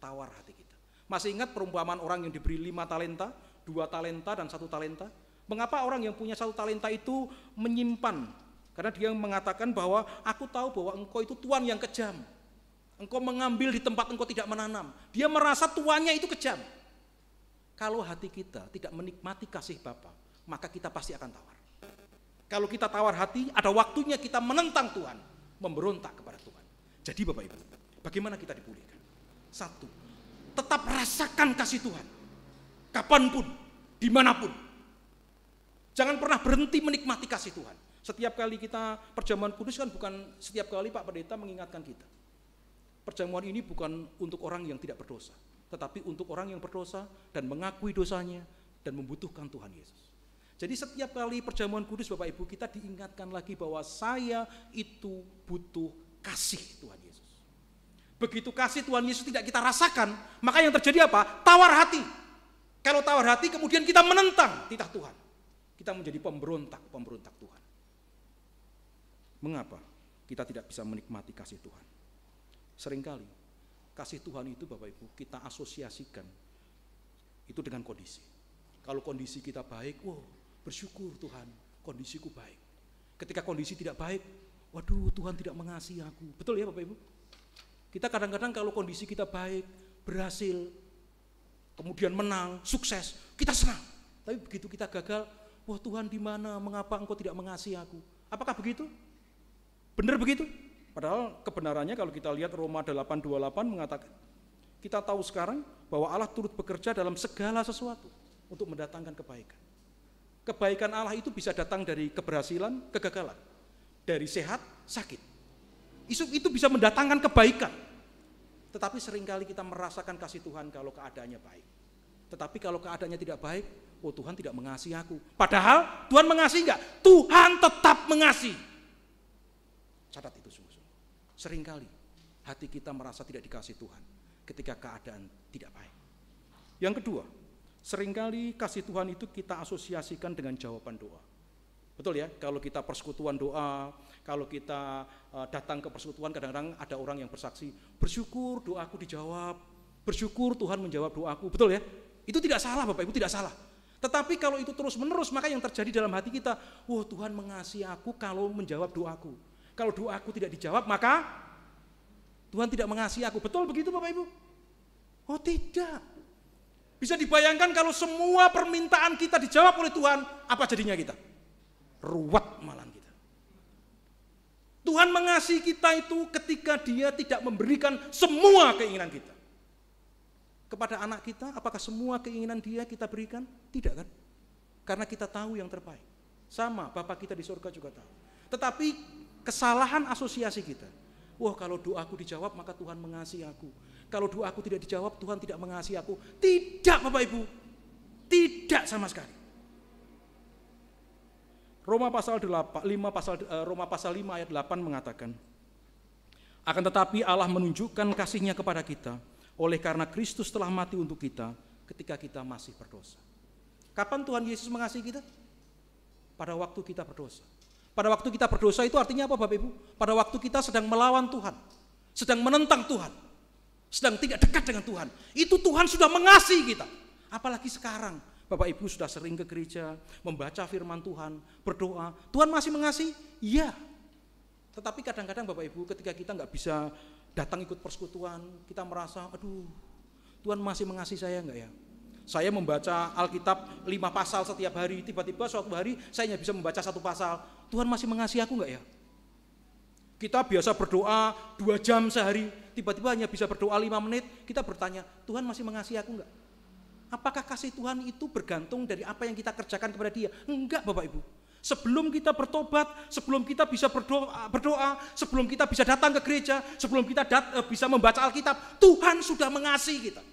[SPEAKER 1] tawar hati kita. Masih ingat perumpamaan orang yang diberi 5 talenta, 2 talenta, dan 1 talenta? Mengapa orang yang punya 1 talenta itu menyimpan? Karena dia mengatakan bahwa aku tahu bahwa engkau itu tuan yang kejam. Engkau mengambil di tempat engkau tidak menanam. Dia merasa tuannya itu kejam. Kalau hati kita tidak menikmati kasih Bapa, maka kita pasti akan tawar. Kalau kita tawar hati, ada waktunya kita menentang Tuhan, memberontak kepada Tuhan. Jadi Bapak Ibu, bagaimana kita dipulihkan? 1, tetap rasakan kasih Tuhan. Kapanpun, dimanapun. Jangan pernah berhenti menikmati kasih Tuhan. Setiap kali kita perjamuan kudus kan bukan setiap kali Pak Pendeta mengingatkan kita. Perjamuan ini bukan untuk orang yang tidak berdosa, tetapi untuk orang yang berdosa dan mengakui dosanya dan membutuhkan Tuhan Yesus. Jadi setiap kali perjamuan kudus Bapak Ibu, kita diingatkan lagi bahwa saya itu butuh kasih Tuhan Yesus. Begitu kasih Tuhan Yesus tidak kita rasakan, maka yang terjadi apa? Tawar hati. Kalau tawar hati kemudian kita menentang titah Tuhan. Kita menjadi pemberontak Tuhan. Mengapa kita tidak bisa menikmati kasih Tuhan? Seringkali kasih Tuhan itu Bapak Ibu kita asosiasikan itu dengan kondisi. Kalau kondisi kita baik, bersyukur Tuhan, kondisiku baik. Ketika kondisi tidak baik, waduh Tuhan tidak mengasihi aku. Betul ya Bapak Ibu? Kita kadang-kadang kalau kondisi kita baik, berhasil, kemudian menang, sukses, kita senang. Tapi begitu kita gagal, wah Tuhan di mana? Mengapa Engkau tidak mengasihi aku? Apakah begitu? Benar begitu? Padahal kebenarannya kalau kita lihat Roma 8:28 mengatakan, kita tahu sekarang bahwa Allah turut bekerja dalam segala sesuatu untuk mendatangkan kebaikan. Kebaikan Allah itu bisa datang dari keberhasilan, kegagalan, dari sehat, sakit. Itu bisa mendatangkan kebaikan. Tetapi seringkali kita merasakan kasih Tuhan kalau keadaannya baik. Tetapi kalau keadaannya tidak baik, Tuhan tidak mengasihi aku. Padahal Tuhan mengasihi enggak? Tuhan tetap mengasihi. Catat itu sungguh-sungguh. Seringkali hati kita merasa tidak dikasihi Tuhan ketika keadaan tidak baik. Yang kedua, seringkali kasih Tuhan itu kita asosiasikan dengan jawaban doa. Betul ya, kalau kita persekutuan doa, kalau kita datang ke persekutuan, kadang-kadang ada orang yang bersaksi, bersyukur doaku dijawab, bersyukur Tuhan menjawab doaku. Betul ya? Itu tidak salah Bapak Ibu, tidak salah. Tetapi kalau itu terus menerus, maka yang terjadi dalam hati kita, Tuhan mengasihi aku kalau menjawab doaku. Kalau doaku tidak dijawab, maka Tuhan tidak mengasihi aku. Betul begitu Bapak Ibu? Oh tidak. Bisa dibayangkan kalau semua permintaan kita dijawab oleh Tuhan, apa jadinya kita? Ruwet malah kita. Tuhan mengasihi kita itu ketika Dia tidak memberikan semua keinginan kita. Kepada anak kita, apakah semua keinginan Dia kita berikan? Tidak kan? Karena kita tahu yang terbaik. Sama, Bapa kita di surga juga tahu. Tetapi kesalahan asosiasi kita. Kalau doaku dijawab maka Tuhan mengasihi aku. Kalau doaku tidak dijawab Tuhan tidak mengasihi aku. Tidak Bapak Ibu. Tidak sama sekali. Roma pasal 5 ayat 8 mengatakan, akan tetapi Allah menunjukkan kasih-Nya kepada kita oleh karena Kristus telah mati untuk kita ketika kita masih berdosa. Kapan Tuhan Yesus mengasihi kita? Pada waktu kita berdosa. Pada waktu kita berdosa itu artinya apa Bapak Ibu? Pada waktu kita sedang melawan Tuhan, sedang menentang Tuhan, sedang tidak dekat dengan Tuhan. Itu Tuhan sudah mengasihi kita. Apalagi sekarang Bapak Ibu sudah sering ke gereja, membaca firman Tuhan, berdoa. Tuhan masih mengasihi? Iya. Tetapi kadang-kadang Bapak Ibu ketika kita nggak bisa datang ikut persekutuan, kita merasa, aduh Tuhan masih mengasihi saya enggak ya? Saya membaca Alkitab 5 pasal setiap hari, tiba-tiba suatu hari saya hanya bisa membaca 1 pasal. Tuhan masih mengasihi aku enggak ya? Kita biasa berdoa 2 jam sehari, tiba-tiba hanya bisa berdoa 5 menit, kita bertanya, Tuhan masih mengasihi aku enggak? Apakah kasih Tuhan itu bergantung dari apa yang kita kerjakan kepada Dia? Enggak Bapak Ibu. Sebelum kita bertobat, sebelum kita bisa berdoa, sebelum kita bisa datang ke gereja, sebelum kita bisa membaca Alkitab, Tuhan sudah mengasihi kita.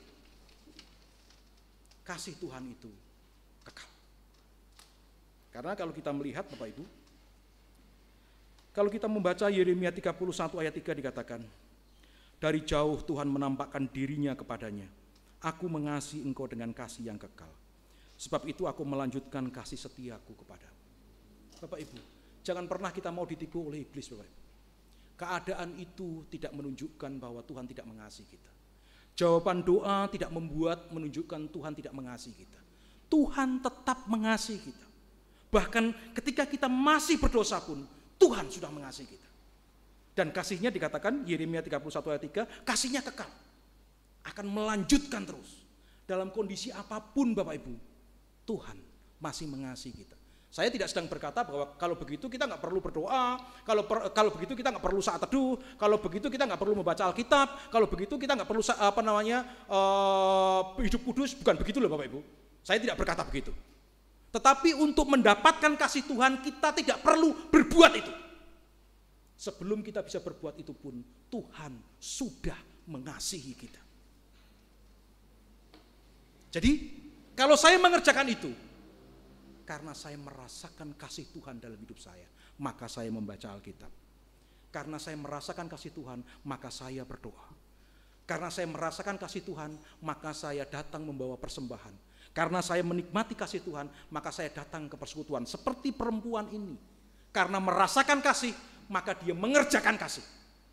[SPEAKER 1] Kasih Tuhan itu kekal. Karena kalau kita melihat Bapak Ibu, kalau kita membaca Yeremia 31 ayat 3 dikatakan, dari jauh Tuhan menampakkan dirinya kepadanya. Aku mengasihi engkau dengan kasih yang kekal. Sebab itu aku melanjutkan kasih setiaku kepadamu. Bapak Ibu, jangan pernah kita mau ditipu oleh iblis Bapak Ibu. Keadaan itu tidak menunjukkan bahwa Tuhan tidak mengasihi kita. Jawaban doa tidak menunjukkan Tuhan tidak mengasihi kita. Tuhan tetap mengasihi kita. Bahkan ketika kita masih berdosa pun, Tuhan sudah mengasihi kita. Dan kasihnya dikatakan, Yeremia 31 ayat 3, kasihnya kekal. Akan melanjutkan terus. Dalam kondisi apapun Bapak Ibu, Tuhan masih mengasihi kita. Saya tidak sedang berkata bahwa kalau begitu kita nggak perlu berdoa, kalau begitu kita nggak perlu saat teduh, kalau begitu kita nggak perlu membaca Alkitab, kalau begitu kita nggak perlu hidup kudus. Bukan begitu loh Bapak Ibu. Saya tidak berkata begitu. Tetapi untuk mendapatkan kasih Tuhan kita tidak perlu berbuat itu. Sebelum kita bisa berbuat itu pun Tuhan sudah mengasihi kita. Jadi kalau saya mengerjakan itu, karena saya merasakan kasih Tuhan dalam hidup saya, maka saya membaca Alkitab. Karena saya merasakan kasih Tuhan, maka saya berdoa. Karena saya merasakan kasih Tuhan, maka saya datang membawa persembahan. Karena saya menikmati kasih Tuhan, maka saya datang ke persekutuan. Seperti perempuan ini. Karena merasakan kasih, maka dia mengerjakan kasih.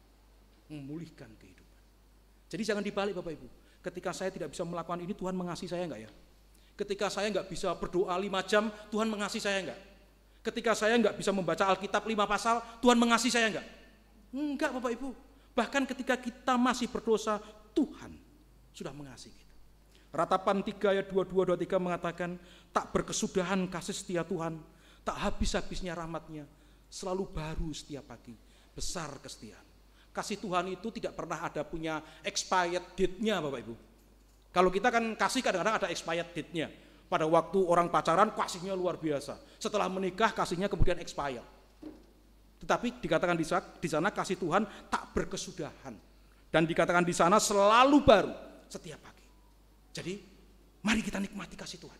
[SPEAKER 1] Memulihkan kehidupan. Jadi jangan dibalik Bapak Ibu. Ketika saya tidak bisa melakukan ini, Tuhan mengasihi saya enggak ya? Ketika saya enggak bisa berdoa 5 jam, Tuhan mengasihi saya enggak? Ketika saya enggak bisa membaca Alkitab 5 pasal, Tuhan mengasihi saya enggak? Enggak Bapak Ibu. Bahkan ketika kita masih berdosa, Tuhan sudah mengasihi kita. Ratapan 3 ayat 22-23 mengatakan, tak berkesudahan kasih setia Tuhan, tak habis-habisnya rahmatnya, selalu baru setiap pagi, besar kesetiaan. Kasih Tuhan itu tidak pernah ada punya expired date-nya Bapak Ibu. Kalau kita kan kasih kadang-kadang ada expired date-nya. Pada waktu orang pacaran kasihnya luar biasa. Setelah menikah kasihnya kemudian expired. Tetapi dikatakan di sana kasih Tuhan tak berkesudahan. Dan dikatakan di sana selalu baru setiap pagi. Jadi mari kita nikmati kasih Tuhan.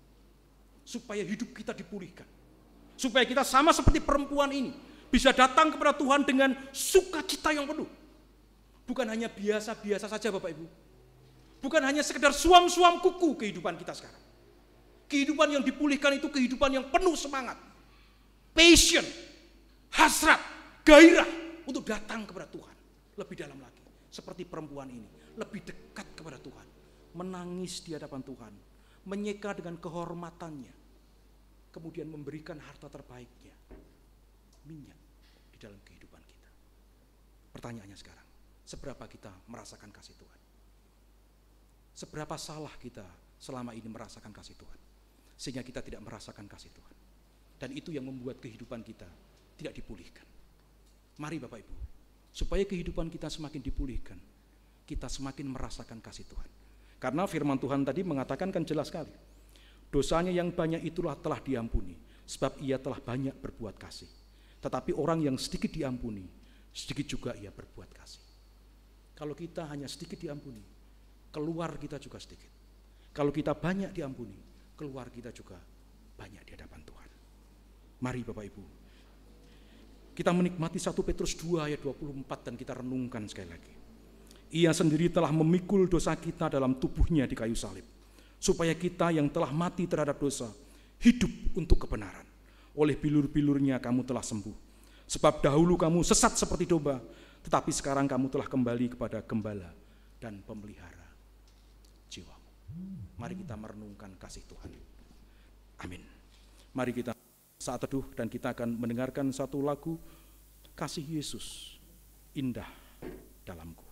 [SPEAKER 1] Supaya hidup kita dipulihkan. Supaya kita sama seperti perempuan ini. Bisa datang kepada Tuhan dengan sukacita yang penuh. Bukan hanya biasa-biasa saja Bapak Ibu. Bukan hanya sekedar suam-suam kuku kehidupan kita sekarang. Kehidupan yang dipulihkan itu kehidupan yang penuh semangat. Passion, hasrat, gairah untuk datang kepada Tuhan. Lebih dalam lagi. Seperti perempuan ini. Lebih dekat kepada Tuhan. Menangis di hadapan Tuhan. Menyeka dengan kehormatannya. Kemudian memberikan harta terbaiknya. Minyak di dalam kehidupan kita. Pertanyaannya sekarang. Seberapa kita merasakan kasih Tuhan? Seberapa salah kita selama ini merasakan kasih Tuhan, sehingga kita tidak merasakan kasih Tuhan. Dan itu yang membuat kehidupan kita tidak dipulihkan. Mari Bapak Ibu, supaya kehidupan kita semakin dipulihkan, kita semakin merasakan kasih Tuhan. Karena firman Tuhan tadi mengatakan kan jelas sekali, dosanya yang banyak itulah telah diampuni, sebab ia telah banyak berbuat kasih. Tetapi orang yang sedikit diampuni, sedikit juga ia berbuat kasih. Kalau kita hanya sedikit diampuni, keluar kita juga sedikit. Kalau kita banyak diampuni, keluar kita juga banyak di hadapan Tuhan. Mari Bapak Ibu, kita menikmati 1 Petrus 2 ayat 24 dan kita renungkan sekali lagi. Ia sendiri telah memikul dosa kita dalam tubuhnya di kayu salib, supaya kita yang telah mati terhadap dosa, hidup untuk kebenaran. Oleh bilur-bilurnya kamu telah sembuh. Sebab dahulu kamu sesat seperti domba, tetapi sekarang kamu telah kembali kepada gembala dan pemelihara jiwamu. Mari kita merenungkan kasih Tuhan. Amin. Mari kita saat teduh dan kita akan mendengarkan satu lagu Kasih Yesus Indah Dalamku.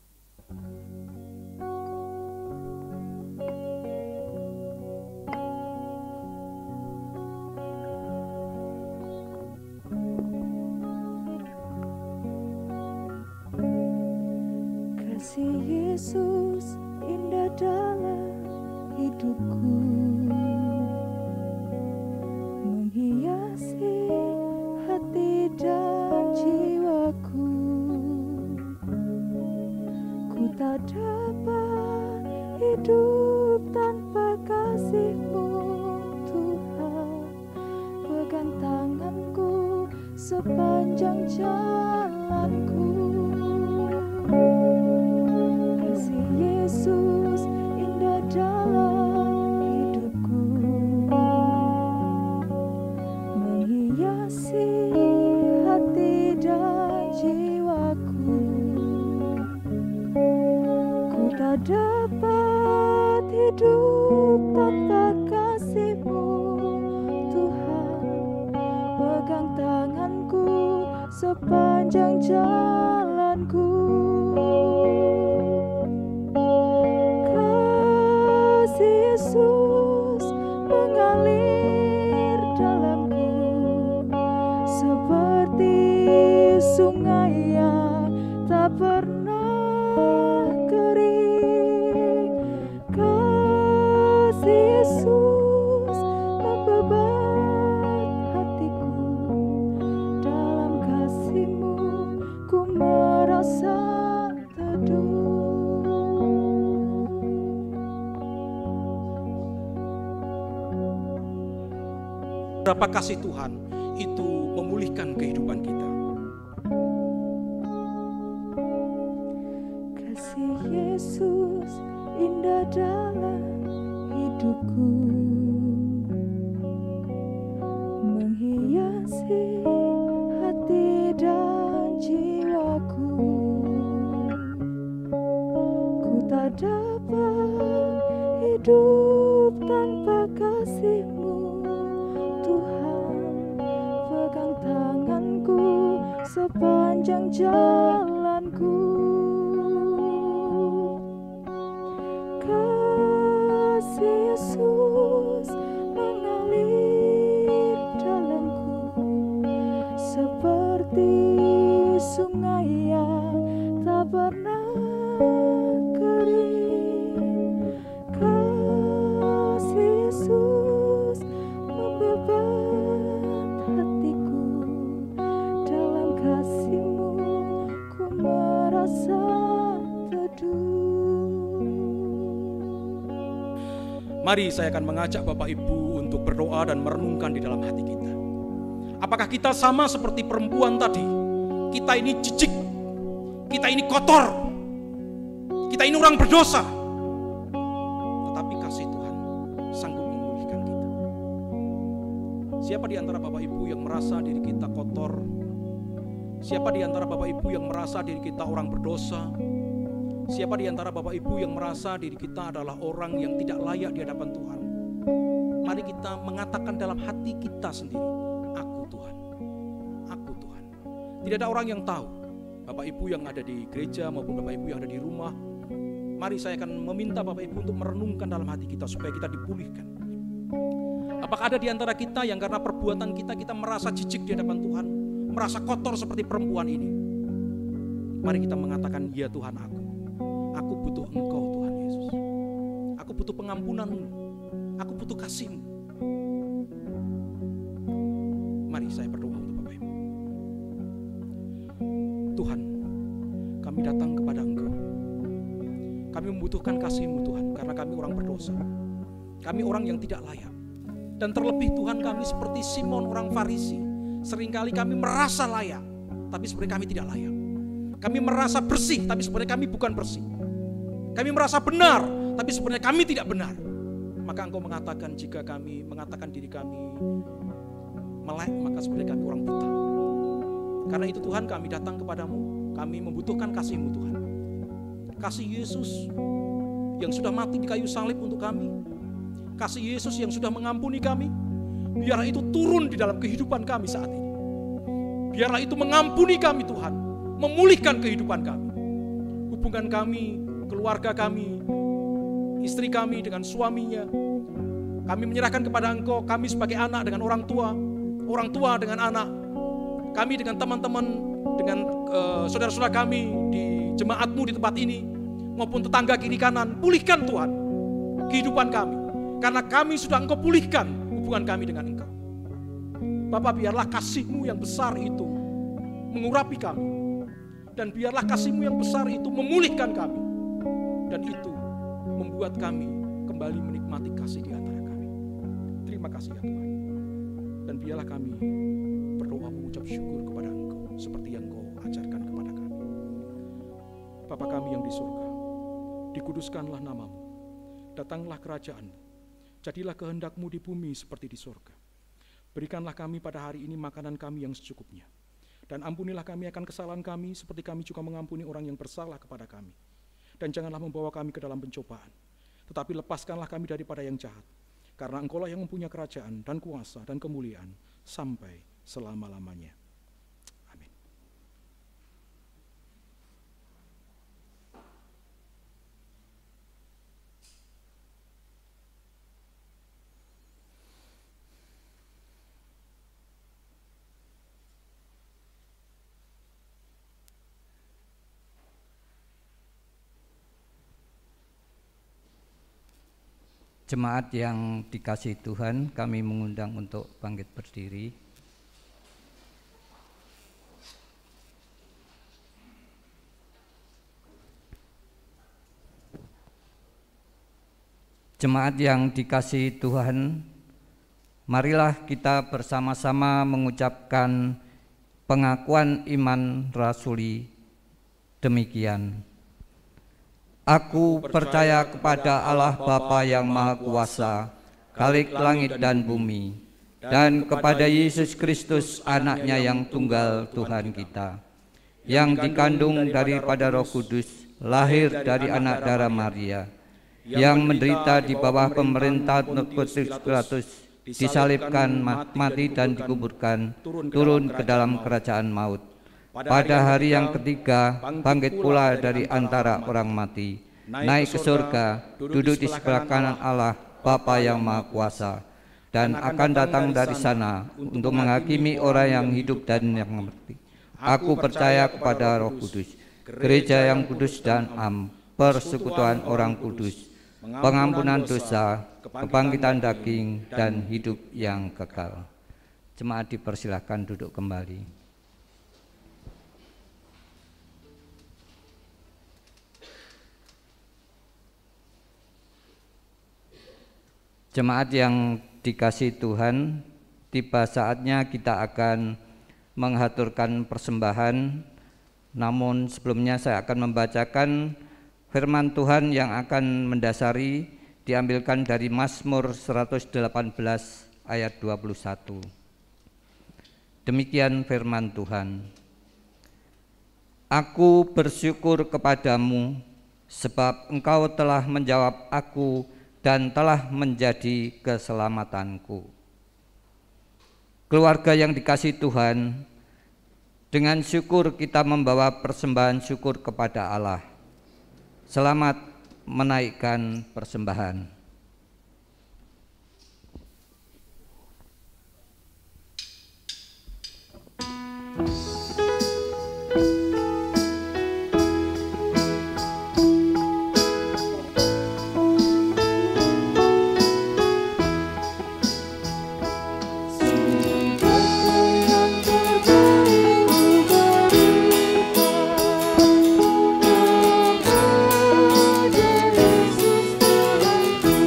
[SPEAKER 2] Kasih Yesus indah dalam hidupku, menghiasi hati dan jiwaku. Ku tak dapat hidup tanpa kasih-Mu, Tuhan. Pegang tanganku sepanjang jalanku. Kasih Yesus indah dalam hidupku, menghiasi hati dan jiwaku. Ku tak tak dapat hidup tanpa kasih-Mu, Tuhan. Pegang tanganku sepanjang jalanku. Kasih Yesus mengalir dalamku seperti sungai yang tak pernah kering. Kasih Yesus membebat hatiku, dalam kasih-Mu ku merasa teduh.
[SPEAKER 1] Berapa kasih Tuhan itu memulihkan kehidupan kita.
[SPEAKER 2] Kasih Yesus indah dalam hidupku, menghiasi hati dan jiwaku. Ku tak dapat hidup tanpa kasih-Mu, Tuhan. Pegang tanganku sepanjang jalanku. Kasih Yesus mengalir dalamku seperti sungai yang tak pernah kering. Kasih Yesus membebat hatiku, dalam kasih-Mu ku merasa teduh.
[SPEAKER 1] Mari saya akan mengajak Bapak Ibu untuk berdoa dan merenungkan di dalam hati kita. Apakah kita sama seperti perempuan tadi? Kita ini jijik, kita ini kotor, kita ini orang berdosa. Tetapi kasih Tuhan sanggup memulihkan kita. Siapa di antara Bapak Ibu yang merasa diri kita kotor? Siapa di antara Bapak Ibu yang merasa diri kita orang berdosa? Siapa di antara Bapak Ibu yang merasa diri kita adalah orang yang tidak layak di hadapan Tuhan? Mari kita mengatakan dalam hati kita sendiri, aku Tuhan, aku Tuhan. Tidak ada orang yang tahu, Bapak Ibu yang ada di gereja maupun Bapak Ibu yang ada di rumah. Mari saya akan meminta Bapak Ibu untuk merenungkan dalam hati kita supaya kita dipulihkan. Apakah ada di antara kita yang karena perbuatan kita merasa jijik di hadapan Tuhan, merasa kotor seperti perempuan ini? Mari kita mengatakan, ya Tuhan, aku butuh Engkau Tuhan Yesus. Aku butuh pengampunan-Mu. Aku butuh kasih-Mu. Mari saya berdoa untuk Bapak Ibu. Tuhan, kami datang kepada Engkau. Kami membutuhkan kasih-Mu Tuhan, karena kami orang berdosa. Kami orang yang tidak layak. Dan terlebih Tuhan, kami seperti Simon orang Farisi. Seringkali kami merasa layak, tapi sebenarnya kami tidak layak. Kami merasa bersih, tapi sebenarnya kami bukan bersih. Kami merasa benar, tapi sebenarnya kami tidak benar. Maka Engkau mengatakan, jika kami mengatakan diri kami melek, maka sebenarnya kami orang buta. Karena itu Tuhan, kami datang kepadamu. Kami membutuhkan kasih-Mu Tuhan. Kasih Yesus yang sudah mati di kayu salib untuk kami. Kasih Yesus yang sudah mengampuni kami. Biarlah itu turun di dalam kehidupan kami saat ini. Biarlah itu mengampuni kami Tuhan, memulihkan kehidupan kami. Hubungan kami, keluarga kami, istri kami dengan suaminya, kami menyerahkan kepada Engkau. Kami sebagai anak dengan orang tua dengan anak, kami dengan teman-teman, dengan saudara-saudara kami di jemaat-Mu di tempat ini, maupun tetangga kiri kanan. Pulihkan Tuhan kehidupan kami, karena kami sudah Engkau pulihkan hubungan kami dengan Engkau. Bapa, biarlah kasih-Mu yang besar itu mengurapi kami, dan biarlah kasih-Mu yang besar itu memulihkan kami, dan itu membuat kami kembali menikmati kasih di antara kami. Terima kasih ya Tuhan. Dan biarlah kami berdoa mengucap syukur kepada Engkau seperti yang Engkau ajarkan kepada kami. Bapa kami yang di surga, dikuduskanlah nama-Mu, datanglah kerajaan-Mu, jadilah kehendak-Mu di bumi seperti di surga. Berikanlah kami pada hari ini makanan kami yang secukupnya, dan ampunilah kami akan kesalahan kami seperti kami juga mengampuni orang yang bersalah kepada kami. dan janganlah membawa kami ke dalam pencobaan. Tetapi lepaskanlah kami daripada yang jahat. Karena Engkaulah yang mempunyai kerajaan dan kuasa dan kemuliaan sampai selama-lamanya. Amin.
[SPEAKER 6] Jemaat yang dikasihi Tuhan, kami mengundang untuk bangkit berdiri. Jemaat yang dikasihi Tuhan, marilah kita bersama-sama mengucapkan pengakuan iman rasuli demikian. Aku percaya kepada Allah Bapa yang Maha Kuasa, Khalik langit dan bumi, dan kepada Yesus Kristus anaknya yang tunggal Tuhan kita, yang dikandung daripada Roh Kudus, lahir dari anak darah Maria, yang menderita di bawah pemerintahan Pontius Pilatus, disalibkan, mati dan dikuburkan, turun ke dalam kerajaan maut. Pada hari yang ketiga, bangkit pula dari antara orang mati, naik ke surga, duduk di sebelah kanan Allah, Bapa yang Maha Kuasa, dan akan datang dari sana untuk menghakimi orang yang hidup dan yang mati. Aku percaya kepada Roh Kudus, gereja yang kudus dan am, persekutuan orang kudus, pengampunan dosa, kebangkitan daging, dan hidup yang kekal. Jemaat dipersilahkan duduk kembali. Jemaat yang dikasihi Tuhan, tiba saatnya kita akan menghaturkan persembahan. Namun sebelumnya saya akan membacakan firman Tuhan yang akan mendasari, diambilkan dari Mazmur 118 ayat 21. Demikian firman Tuhan. Aku bersyukur kepadamu, sebab Engkau telah menjawab aku dan telah menjadi keselamatanku. Keluarga yang dikasihi Tuhan, dengan syukur kita membawa persembahan syukur kepada Allah. Selamat menaikkan persembahan.
[SPEAKER 2] Yesus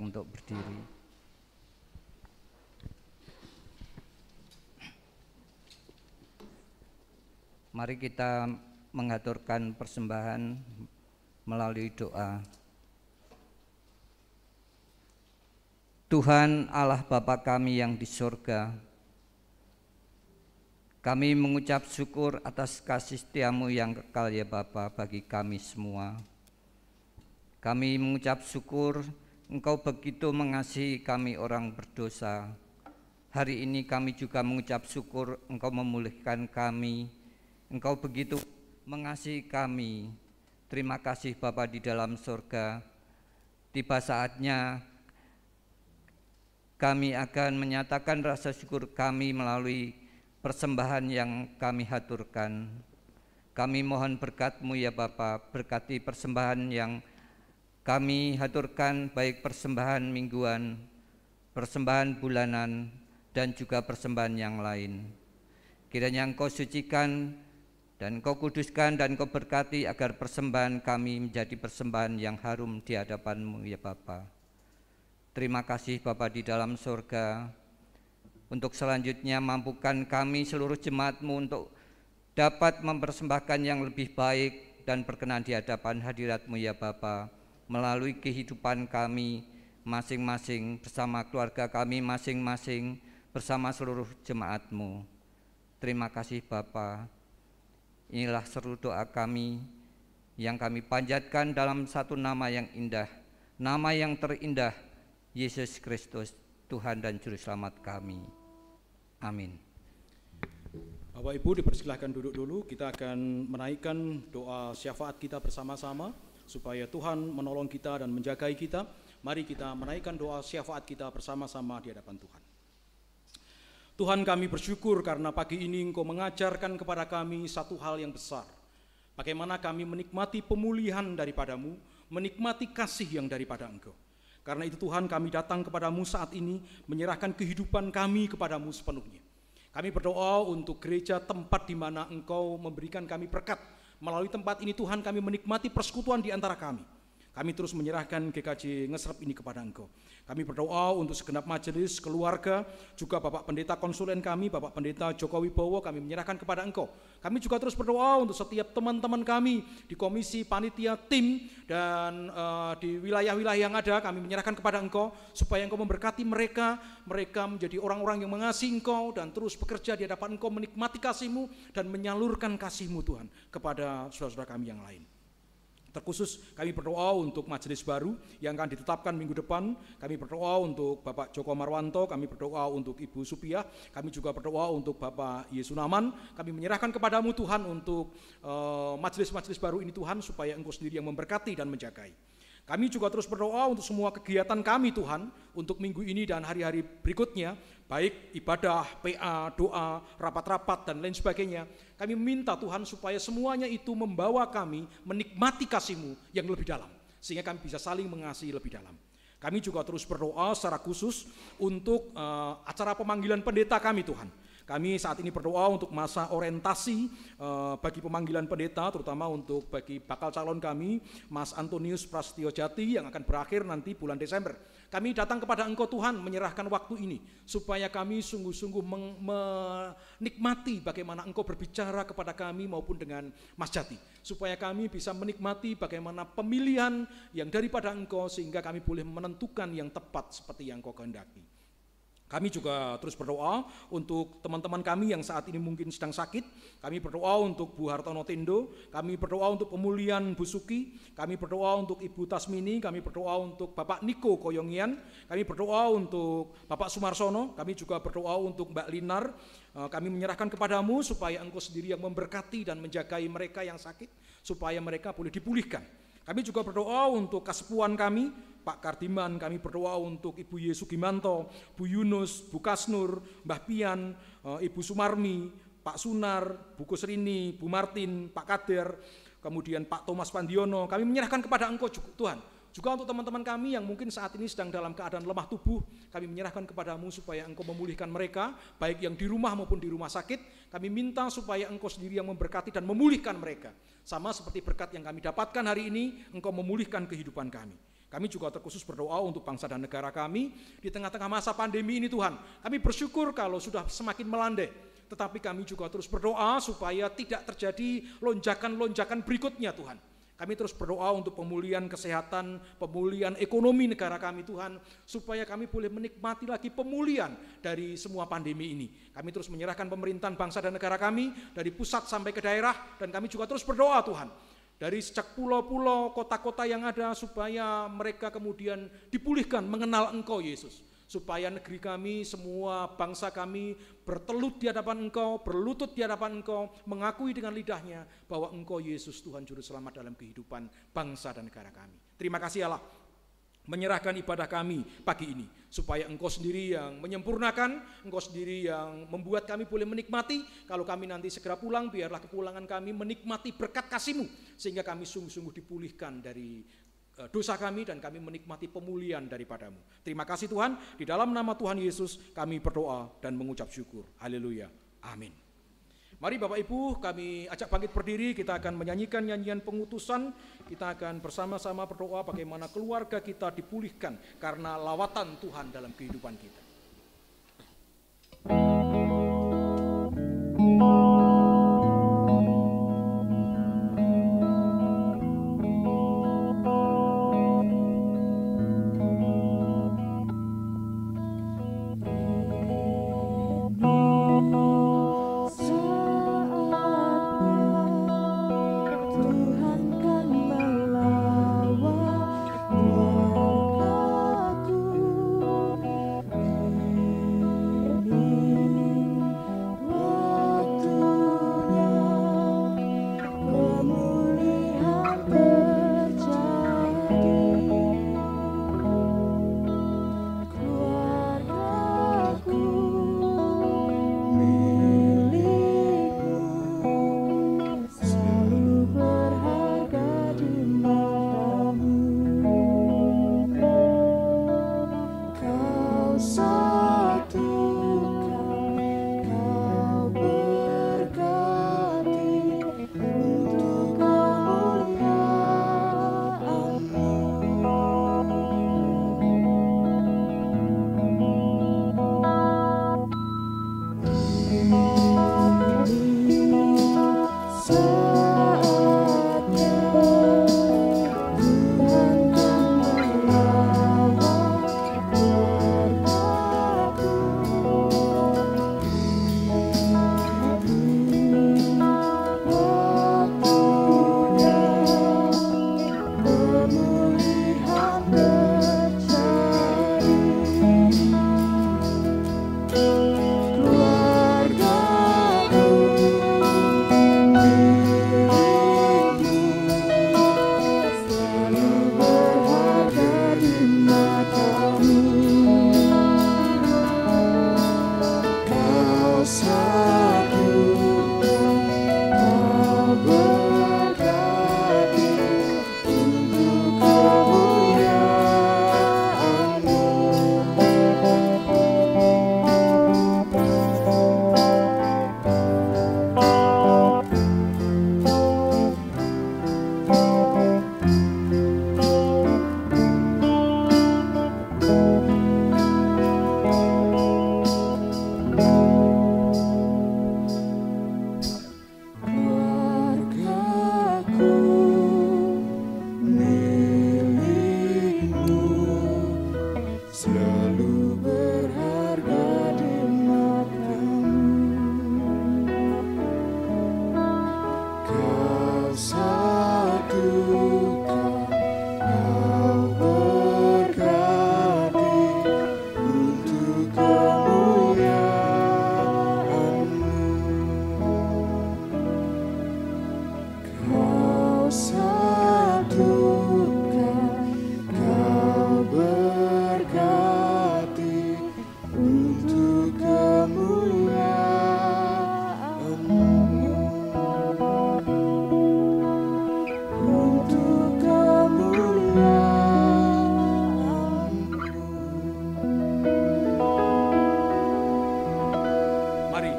[SPEAKER 6] untuk berdiri. Mari kita mengaturkan persembahan melalui doa. Tuhan Allah Bapa kami yang di surga, kami mengucap syukur atas kasih setiamu yang kekal ya Bapa bagi kami semua. Kami mengucap syukur Engkau begitu mengasihi kami orang berdosa. Hari ini kami juga mengucap syukur Engkau memulihkan kami. Engkau begitu mengasihi kami. Terima kasih Bapa di dalam surga. Tiba saatnya kami akan menyatakan rasa syukur kami melalui persembahan yang kami haturkan. Kami mohon berkat-Mu ya Bapa, berkati persembahan yang kami haturkan, baik persembahan mingguan, persembahan bulanan, dan juga persembahan yang lain. Kiranya Engkau sucikan dan Engkau kuduskan dan Engkau berkati agar persembahan kami menjadi persembahan yang harum di hadapan-Mu ya Bapa. Terima kasih Bapa di dalam surga. Untuk selanjutnya mampukan kami seluruh jemaat-Mu untuk dapat mempersembahkan yang lebih baik dan berkenan di hadapan hadirat-Mu ya Bapa, melalui kehidupan kami masing-masing, bersama keluarga kami masing-masing, bersama seluruh jemaat-Mu. Terima kasih Bapa. Inilah seru doa kami yang kami panjatkan dalam satu nama yang indah, nama yang terindah, Yesus Kristus, Tuhan dan Juru Selamat kami. Amin.
[SPEAKER 1] Bapak Ibu dipersilahkan duduk dulu, kita akan menaikkan doa syafaat kita bersama-sama supaya Tuhan menolong kita dan menjagai kita. Mari kita menaikkan doa syafaat kita bersama-sama di hadapan Tuhan. Tuhan, kami bersyukur karena pagi ini Engkau mengajarkan kepada kami satu hal yang besar. Bagaimana kami menikmati pemulihan daripada-Mu, menikmati kasih yang daripada Engkau. Karena itu Tuhan, kami datang kepada-Mu saat ini, menyerahkan kehidupan kami kepada-Mu sepenuhnya. Kami berdoa untuk gereja, tempat di mana Engkau memberikan kami berkat. Melalui tempat ini Tuhan, kami menikmati persekutuan di antara kami. Kami terus menyerahkan GKJ Ngesrep ini kepada Engkau. Kami berdoa untuk segenap majelis, keluarga, juga Bapak Pendeta konsulen kami, Bapak Pendeta Joko Wibowo, kami menyerahkan kepada Engkau. Kami juga terus berdoa untuk setiap teman-teman kami di komisi, panitia, tim, dan di wilayah-wilayah yang ada, kami menyerahkan kepada Engkau, supaya Engkau memberkati mereka menjadi orang-orang yang mengasihi Engkau, dan terus bekerja di hadapan Engkau, menikmati kasih-Mu, dan menyalurkan kasih-Mu Tuhan, kepada saudara-saudara kami yang lain. Terkhusus kami berdoa untuk majelis baru yang akan ditetapkan minggu depan. Kami berdoa untuk Bapak Joko Marwanto, kami berdoa untuk Ibu Supiah, kami juga berdoa untuk Bapak Yesunaman. Kami menyerahkan kepada-Mu Tuhan untuk majelis-majelis baru ini Tuhan, supaya Engkau sendiri yang memberkati dan menjagai. Kami juga terus berdoa untuk semua kegiatan kami Tuhan, untuk minggu ini dan hari-hari berikutnya, baik ibadah, PA, doa, rapat-rapat, dan lain sebagainya. Kami meminta Tuhan supaya semuanya itu membawa kami menikmati kasih-Mu yang lebih dalam, sehingga kami bisa saling mengasihi lebih dalam. Kami juga terus berdoa secara khusus untuk acara pemanggilan pendeta kami Tuhan. Kami saat ini berdoa untuk masa orientasi bagi pemanggilan pendeta, terutama untuk bagi bakal calon kami, Mas Antonius Prasetyo Jati, yang akan berakhir nanti bulan Desember. Kami datang kepada Engkau Tuhan, menyerahkan waktu ini, supaya kami sungguh-sungguh menikmati bagaimana Engkau berbicara kepada kami maupun dengan Mas Jati. Supaya kami bisa menikmati bagaimana pemilihan yang daripada Engkau, sehingga kami boleh menentukan yang tepat seperti yang Engkau kehendaki. Kami juga terus berdoa untuk teman-teman kami yang saat ini mungkin sedang sakit. Kami berdoa untuk Bu Hartono Tendo, kami berdoa untuk pemulihan Bu Suki, kami berdoa untuk Ibu Tasmini, kami berdoa untuk Bapak Niko Koyongian, kami berdoa untuk Bapak Sumarsono, kami juga berdoa untuk Mbak Linar. Kami menyerahkan kepada-Mu supaya Engkau sendiri yang memberkati dan menjagai mereka yang sakit, supaya mereka boleh dipulihkan. Kami juga berdoa untuk kasepuan kami, Pak Kardiman, kami berdoa untuk Ibu Yesu Gimanto, Bu Yunus, Bu Kasnur, Mbah Pian, Ibu Sumarmi, Pak Sunar, Bu Kusrini, Bu Martin, Pak Kader, kemudian Pak Thomas Pandiono. Kami menyerahkan kepada Engkau Tuhan. Juga untuk teman-teman kami yang mungkin saat ini sedang dalam keadaan lemah tubuh, kami menyerahkan kepada-Mu supaya Engkau memulihkan mereka, baik yang di rumah maupun di rumah sakit. Kami minta supaya Engkau sendiri yang memberkati dan memulihkan mereka. Sama seperti berkat yang kami dapatkan hari ini, Engkau memulihkan kehidupan kami. Kami juga terkhusus berdoa untuk bangsa dan negara kami di tengah-tengah masa pandemi ini Tuhan. Kami bersyukur kalau sudah semakin melandai, tetapi kami juga terus berdoa supaya tidak terjadi lonjakan-lonjakan berikutnya Tuhan. Kami terus berdoa untuk pemulihan kesehatan, pemulihan ekonomi negara kami Tuhan, supaya kami boleh menikmati lagi pemulihan dari semua pandemi ini. Kami terus menyerahkan pemerintahan bangsa dan negara kami dari pusat sampai ke daerah, dan kami juga terus berdoa Tuhan, dari sejak pulau-pulau, kota-kota yang ada, supaya mereka kemudian dipulihkan mengenal Engkau Yesus. Supaya negeri kami, semua bangsa kami bertelut di hadapan Engkau, berlutut di hadapan Engkau, mengakui dengan lidahnya bahwa Engkau Yesus Tuhan Juru Selamat dalam kehidupan bangsa dan negara kami. Terima kasih Allah, menyerahkan ibadah kami pagi ini, supaya Engkau sendiri yang menyempurnakan, Engkau sendiri yang membuat kami boleh menikmati. Kalau kami nanti segera pulang, biarlah kepulangan kami menikmati berkat kasih-Mu, sehingga kami sungguh-sungguh dipulihkan dari dosa kami dan kami menikmati pemulihan daripada-Mu. Terima kasih Tuhan, di dalam nama Tuhan Yesus kami berdoa dan mengucap syukur. Haleluya. Amin. Mari Bapak Ibu, kami ajak bangkit berdiri, kita akan menyanyikan nyanyian pengutusan. Kita akan bersama-sama berdoa bagaimana keluarga kita dipulihkan karena lawatan Tuhan dalam kehidupan kita.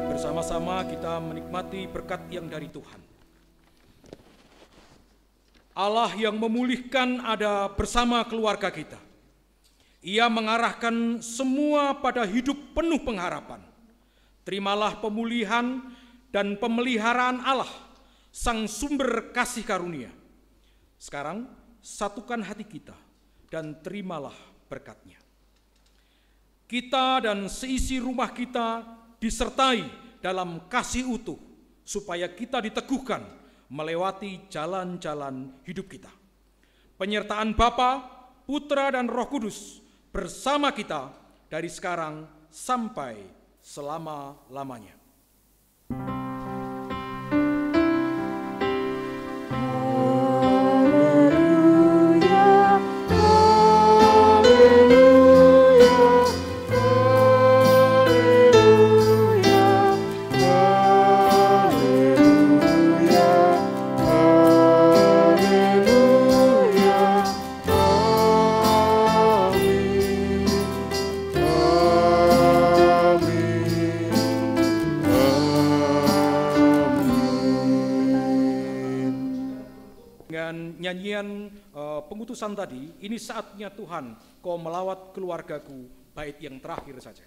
[SPEAKER 7] bersama-sama kita menikmati berkat yang dari Tuhan.
[SPEAKER 1] Allah yang memulihkan ada bersama keluarga kita. Ia mengarahkan semua pada hidup penuh pengharapan. Terimalah pemulihan dan pemeliharaan Allah, Sang sumber kasih karunia. Sekarang satukan hati kita dan terimalah berkat-Nya. Kita dan seisi rumah kita disertai dalam kasih utuh, supaya kita diteguhkan melewati jalan-jalan hidup kita. Penyertaan Bapa, Putra, dan Roh Kudus bersama kita dari sekarang sampai selama-lamanya. Nyanyian pengutusan tadi, ini saatnya Tuhan, kau melawat keluargaku, bait yang terakhir saja.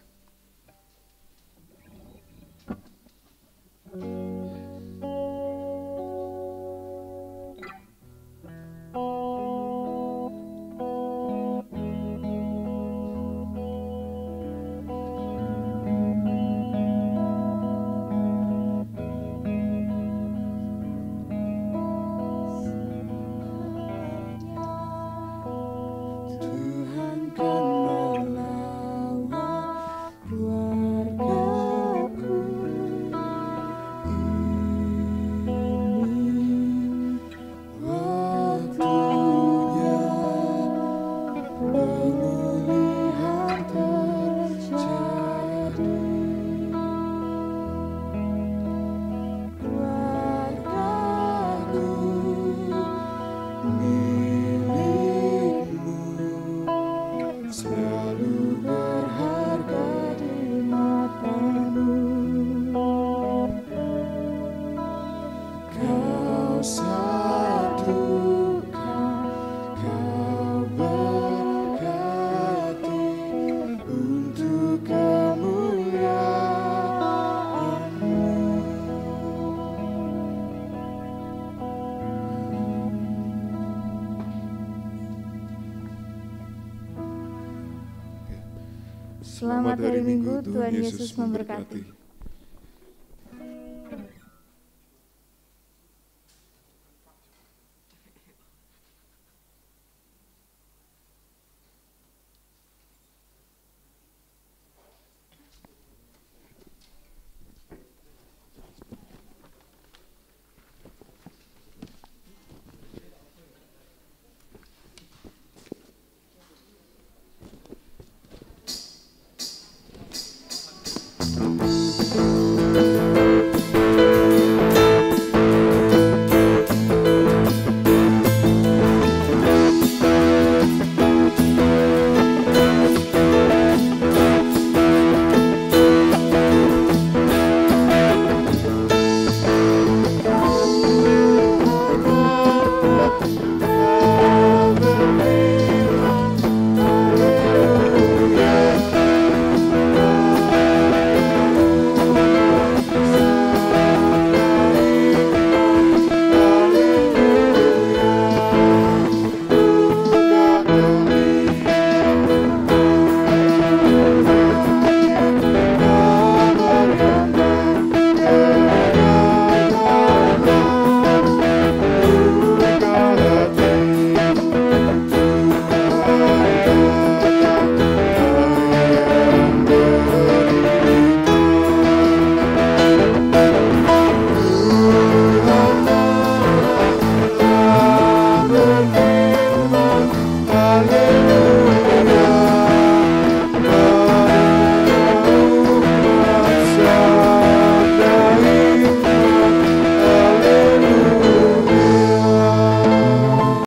[SPEAKER 7] Selamat hari Minggu, Tuhan Yesus memberkati.